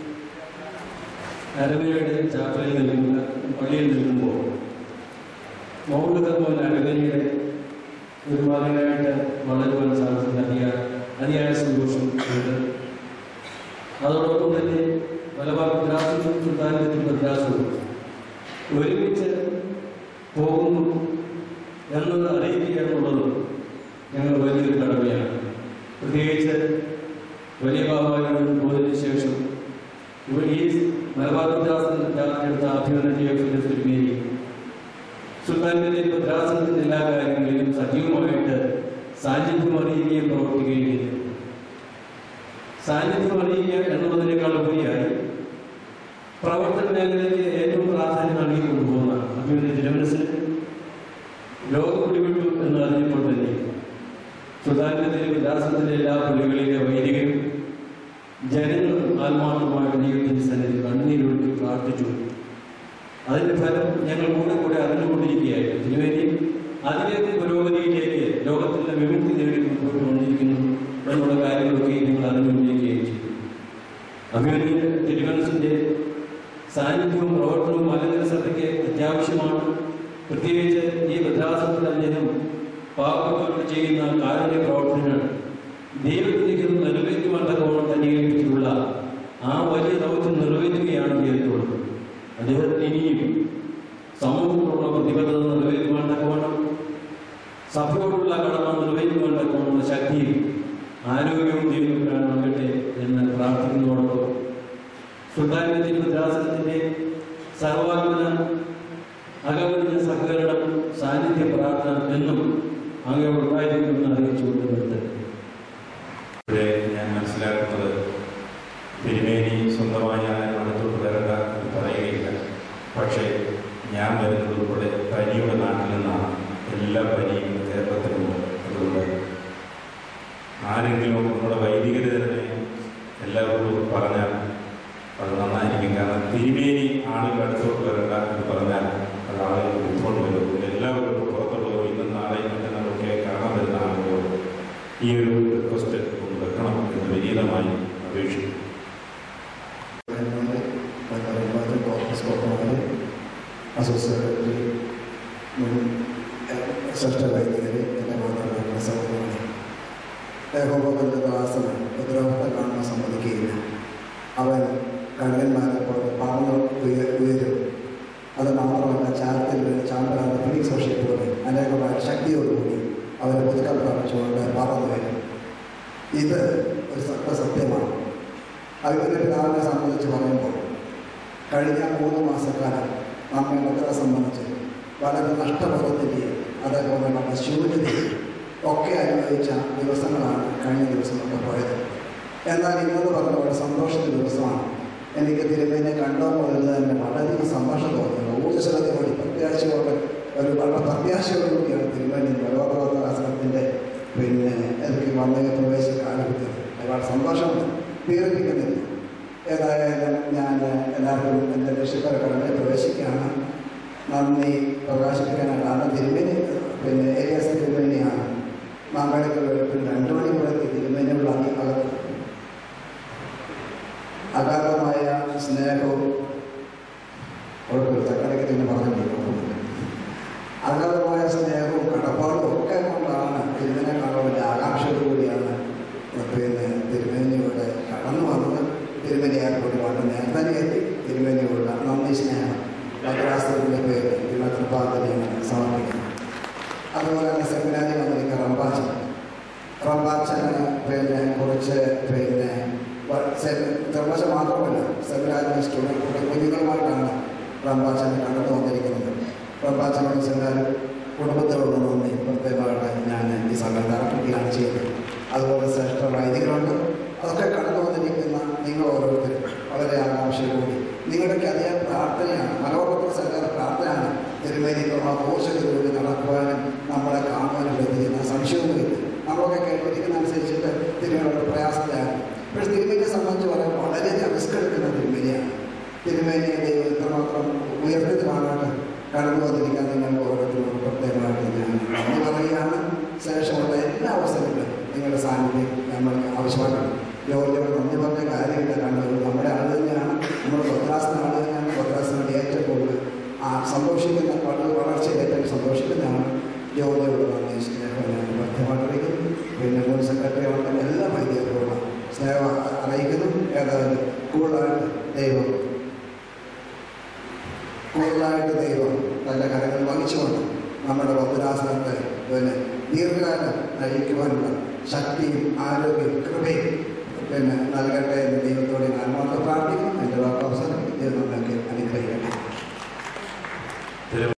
അരമനയുടെ ചാപ്പലിൽ നിൽക്കുന്ന പള്ളിയിൽ നിൽക്കുമ്പോൾ മൗണ്ട് കർമ്മൻ അരമനയുടെ ഒരു മകനായിട്ട് വളരുവാൻ സാധിക്കുന്ന അതിയായ സന്തോഷം ഉണ്ട്. അതോടൊപ്പം തന്നെ മലബാർ ദ്രാസും സുൽത്താനത്തിൽ ദ്രാസും ഒരുമിച്ച് പോകുന്നു എന്നത് അറിയിക്കുക എന്നുള്ളതും ഞങ്ങൾ വലിയൊരു കടമയാണ്. പ്രത്യേകിച്ച് വലിയ ബാബാവിനോട് പോയതിനു ശേഷം ഈ മലബാർ ദ്രാസനെടുത്ത അഭിനന്ദ തിയോഫിലോസ് തിരുമേനി സുൽത്താനത്തിന്റെ ദ്രാസനത്തിന്റെ എല്ലാ കാര്യങ്ങളിലും സജീവമായിട്ട് സാന്നിധ്യം അറിയുകയും പ്രവർത്തിക്കുകയും ചെയ്തു. സാന്നിധ്യം അറിയിക്കുക എന്നുള്ളതിനേക്കാൾ ഉപരിയായി പ്രവർത്തന മേഖലയ്ക്ക് ഏറ്റവും പ്രാധാന്യം നൽകിക്കൊണ്ടുപോകുന്ന അഭിമന്യ തിരുമനസിന് ലോകം പിടിവിട്ടു എന്ന് അറിഞ്ഞപ്പോൾ തന്നെ സുതാര്യത്തിലെ വിലാസത്തിലെ എല്ലാ പള്ളികളിലെ വൈദികരും ജനങ്ങളും ആത്മാർത്ഥമായിട്ട് ദൈവത്തിൻ്റെ സന്നിധി കണ്ണീരൊഴുക്കി പ്രാർത്ഥിച്ചു. അതിൻ്റെ ഫലം ഞങ്ങൾ കൂടെ അറിഞ്ഞുകൊണ്ടിരിക്കുകയായിരുന്നു. തിരുവേദി അതിവേഗ പുരോഗതിയിലേക്ക് ലോകത്തിൻ്റെ വിമുക്തി നേടി കൊണ്ടുപോയിക്കൊണ്ടിരിക്കുന്നു എന്നുള്ള കാര്യങ്ങളൊക്കെ ഞങ്ങൾ അറിഞ്ഞുകൊണ്ടിരിക്കുകയും ചെയ്തു. അഭിമന്യ തിരുമനസിൻ്റെ സാന്നിധ്യവും പ്രവർത്തനവും മലങ്കര സഭയ്ക്ക് അത്യാവശ്യമാണ്. പ്രത്യേകിച്ച് ഈ ഭദ്രാസനത്തിൽ അദ്ദേഹം പാവപ്പെട്ടവർക്ക് ചെയ്യുന്ന കാരുണ്യ പ്രവർത്തനങ്ങൾ ദൈവത്തിലേക്ക് നിറവേറ്റുവാൻ തക്കവണ്ണം തന്നെ ഏൽപ്പിച്ചിട്ടുള്ള ആ വലിയ ദൗത്യം നിറവേറ്റുകയാണ് ചെയ്തിട്ടുള്ളത്. അദ്ദേഹത്തിന് ഇനിയും സമൂഹത്തോടുള്ള പ്രതിബദ്ധത നിറവേറ്റുവാൻ തക്കവണ്ണം, സഭയോടുള്ള കടമ നിറവേറ്റുവാൻ തക്കവണ്ണം ശക്തിയും ആരോഗ്യവും ദൈവത്തിലാണ് നൽകട്ടെ എന്ന് പ്രാർത്ഥിക്കുന്നതോടൊപ്പം സുൽത്താനത്തിന്റെ ഭദ്രാസനത്തിന്റെ സർവാത്മന അകവലിഞ്ഞ സഹകരണം, സാന്നിധ്യ പ്രാർത്ഥന എന്നും അങ്ങനെ ഉണ്ടായിരിക്കുമെന്ന് അറിയിച്ചുകൊണ്ട് നിർത്തട്ടെ. ഞാൻ മനസ്സിലാക്കുന്നത് തിരുമേനി സ്വന്തമായി അടുത്തോട്ട് വരേണ്ട എന്ന് പറയുകയില്ല. പക്ഷേ ഞാൻ വരുന്നത് ഉൾപ്പെടെ പനിയുടെ നാട്ടിൽ നിന്നാണ്. എല്ലാ പനിയും കേരളത്തിലുണ്ട്. അതുകൊണ്ട് ആരെങ്കിലും നമ്മുടെ വൈദികർ തന്നെ എല്ലാവരോടും പറഞ്ഞാൽ അത് നന്നായിരിക്കും. കാരണം തിരുമേനി ആളുകൾ അടുത്തോട്ട് വരേണ്ട എന്ന് പറഞ്ഞാൽ അത് ആളുകൾ ഉൾക്കൊണ്ട് വരും. എല്ലാവരും പുറത്തുള്ളവരും ഇന്നും നാളെ മറ്റന്നാളൊക്കെ കാണാൻ വരുന്ന ആളുകളോട് ഈ ഒരു റിക്വസ്റ്റ് ഒന്ന് വെക്കണം എന്ന് വിനീതമായി അപേക്ഷിക്കും. അസോസിയേറ്റ് ശ്രേഷ്ഠ വൈദികരെ, എൻ്റെ മാതാപിതാക്കളുടെ സഹോദരങ്ങളെ, യഹോവയുടെ ദാസന് ഉപദ്രവത്തെ കാണാൻ സമ്മതിക്കുകയില്ല. അവൻ കഴുകന്മാരെ പോലെ പാവങ്ങൾ ഉയരും. അത് മാത്രമല്ല, ചാരത്തിൽ ചാമ്പലാത്ത ഫിനിക്സ് പക്ഷിയെ പോലെ അനേകമായ ശക്തിയോടുകൂടി അവരെ പുതുക്കം പ്രാപിച്ചുകൊണ്ട് പറന്നു വരും. ഇത് ഒരു സത്യമാണ്. അതിൻ്റെ പിതാവിനെ സംബന്ധിച്ച് പറയുമ്പോൾ കഴിഞ്ഞ 3 മാസക്കാലം നമ്മെ മക്കളെ സംബന്ധിച്ച് വളരെ നഷ്ടബോധത്തിൻ്റെയും അതേപോലെ നമ്മുടെ ശൂന്യതയും ഒക്കെ അനുഭവിച്ച ദിവസങ്ങളാണ് കഴിഞ്ഞ ദിവസങ്ങളൊക്കെ പോയത്. എന്നാൽ ഇന്നത് പറഞ്ഞ വളരെ സന്തോഷത്തിൻ്റെ ദിവസമാണ്. എനിക്ക് തിരുമേനെ കണ്ടോ മുതൽ തന്നെ വളരെയധികം സന്തോഷം തോന്നുന്നു. ഊർജ്ജസ്വലതയോടെ പ്രത്യാശയോടെ വളരെ പ്രത്യാശയോടുകൂടിയാണ് തിരുമേനി മലബാർ എനിക്ക് വന്നതിന് പ്രവേശിക്കാൻ കിട്ടിയത്. ഒരുപാട് സന്തോഷമുണ്ട്, പീഡിപ്പിക്കുന്നില്ല. ഏതായാലും ഞാൻ എല്ലാവരും എൻ്റെ രക്ഷിതാക്കളെ കടന്ന് പ്രവേശിക്കുകയാണ്. നന്ദി പ്രകാശിപ്പിക്കാനാണ് തിരുമേനി ഏരിയാസ് തിരുമേനിയാണ്. മാങ്കാളിക്കൽ വെളുപ്പിൽ 2 മണിക്കൂറെത്തി തിരുമേനിയുള്ള അകത്ത് അഗാധമായ സ്നേഹവും തക്കാളിക്ക് തന്നെ പറഞ്ഞിട്ടുണ്ട്. അഗാധമായ സ്നേഹവും കടപ്പാടും ഒക്കെ കൊണ്ടാണ് തിരുമേനെ കാണുവാൻ്റെ ആകാംക്ഷയോടുകൂടിയാണ് തിരുമേനിയുടെ കടന്നു വന്നത്. തിരുമേനി എയർപോർട്ടിൽ വളരെ നേരത്തെ എത്തി. തിരുമേനിയുള്ള നന്ദി സ്നേഹം ഭദ്രാസനത്തിൻ്റെ പേര് തിരുമത്രപാതനെയാണ് സമർപ്പിക്കുന്നത്. അതുപോലെ തന്നെ സെമിനാരി വന്നിരിക്കുന്ന റംബാച്ചന് കുറിച്ച് തെർവാശ മാത്രമല്ല, സെമിനാരിൻ്റെ സ്റ്റുഡൻറ്റ് കുഞ്ഞുങ്ങളുമായിട്ടാണ് റംബാച്ചനെ കണ്ടെത്തു വന്നിരിക്കുന്നത്. റംബാച്ചനോട് സെമിനാരി കുടുംബത്തോട് നന്ദി പ്രത്യേകമായിട്ട് ഞാൻ ഈ സമയത്ത് അർപ്പിക്കുകയാണ് ചെയ്യുന്നത്. അതുപോലെ ശ്രേഷ്ഠ വൈദികരുണ്ട്. അതൊക്കെ കടന്നു വന്നിരിക്കുന്ന നിങ്ങൾ ഓരോരുത്തരും വളരെ ആകാംക്ഷയോടുകൂടി നിങ്ങളുടെയൊക്കെ അതേ പ്രാർത്ഥനയാണ്, മലബാർ സർക്കാർ പ്രാർത്ഥനയാണ് തിരുമേനിക്കുള്ള പോഷകരോട് നടക്കുവാനും നമ്മളെ കാണുവാനും ലഭിക്കുന്ന സംശയമൊന്നുമില്ല. നമ്മളൊക്കെ കേട്ടിരിക്കുന്ന അനുസരിച്ചിട്ട് തിരുമേനിയുടെ പ്രയാസത്തിലാണ്. പക്ഷേ തിരുമേനിയെ സംബന്ധിച്ച് പറയുമ്പോൾ വളരെയധികം റിസ്ക് എടുക്കുന്ന തിരുമേനിയാണ്. തിരുമേനിയെ ദൈവം ഇത്രമാത്രം ഉയർത്തി കാണാണ്ട് കടന്നു വന്നിരിക്കാൻ നിങ്ങൾക്ക് ഓരോരുത്തരോട് പ്രത്യേകമായിട്ട് ഞാൻ നന്ദി പറയുകയാണ്. ശേഷമുള്ള എല്ലാ അവസരങ്ങളും നിങ്ങളുടെ സാന്നിധ്യം നമ്മൾക്ക് ആവശ്യമായിട്ടുണ്ട്. യോഗ്യതയോട് നന്ദി പറഞ്ഞ കാര്യമില്ല. കണ്ടത് നമ്മുടെ ആൾ തന്നെയാണ്, നമ്മുടെ ഭദ്രാസന ആൾ തന്നെയാണ്. ഭദ്രാസനയുടെ ഏറ്റവും കൂടുതൽ സന്തോഷിക്കുന്ന വളർച്ചയിൽ ഏറ്റവും സന്തോഷിക്കുന്നതാണ്. യോഗ്യതയോട് നന്ദി സ്നേഹം ഞാൻ ബന്ധമായിട്ടിരിക്കുന്നു. പിന്നെ മുൻ സെക്രട്ടറി ആണെങ്കിൽ എല്ലാ വൈദ്യരോടുള്ള സ്നേഹം അറിയിക്കുന്നു. ഏതായാലും കൂടുതലായിട്ട് ദൈവം നല്ല കരങ്ങൾ വഹിച്ചുകൊണ്ട് നമ്മുടെ ഭദ്രാസനത്തെ ദീർഘകാലം നയിക്കുവാനുള്ള ശക്തിയും ആരോഗ്യവും കൃപയും നൽകട്ടെ എന്ന് ദൈവത്തോടെ ഞാൻ മാത്രം പ്രാർത്ഥിക്കുന്നു. എൻ്റെ വാക്കവസരം ദൈവം നമ്മൾക്ക് അനുഗ്രഹിക്കട്ടെ.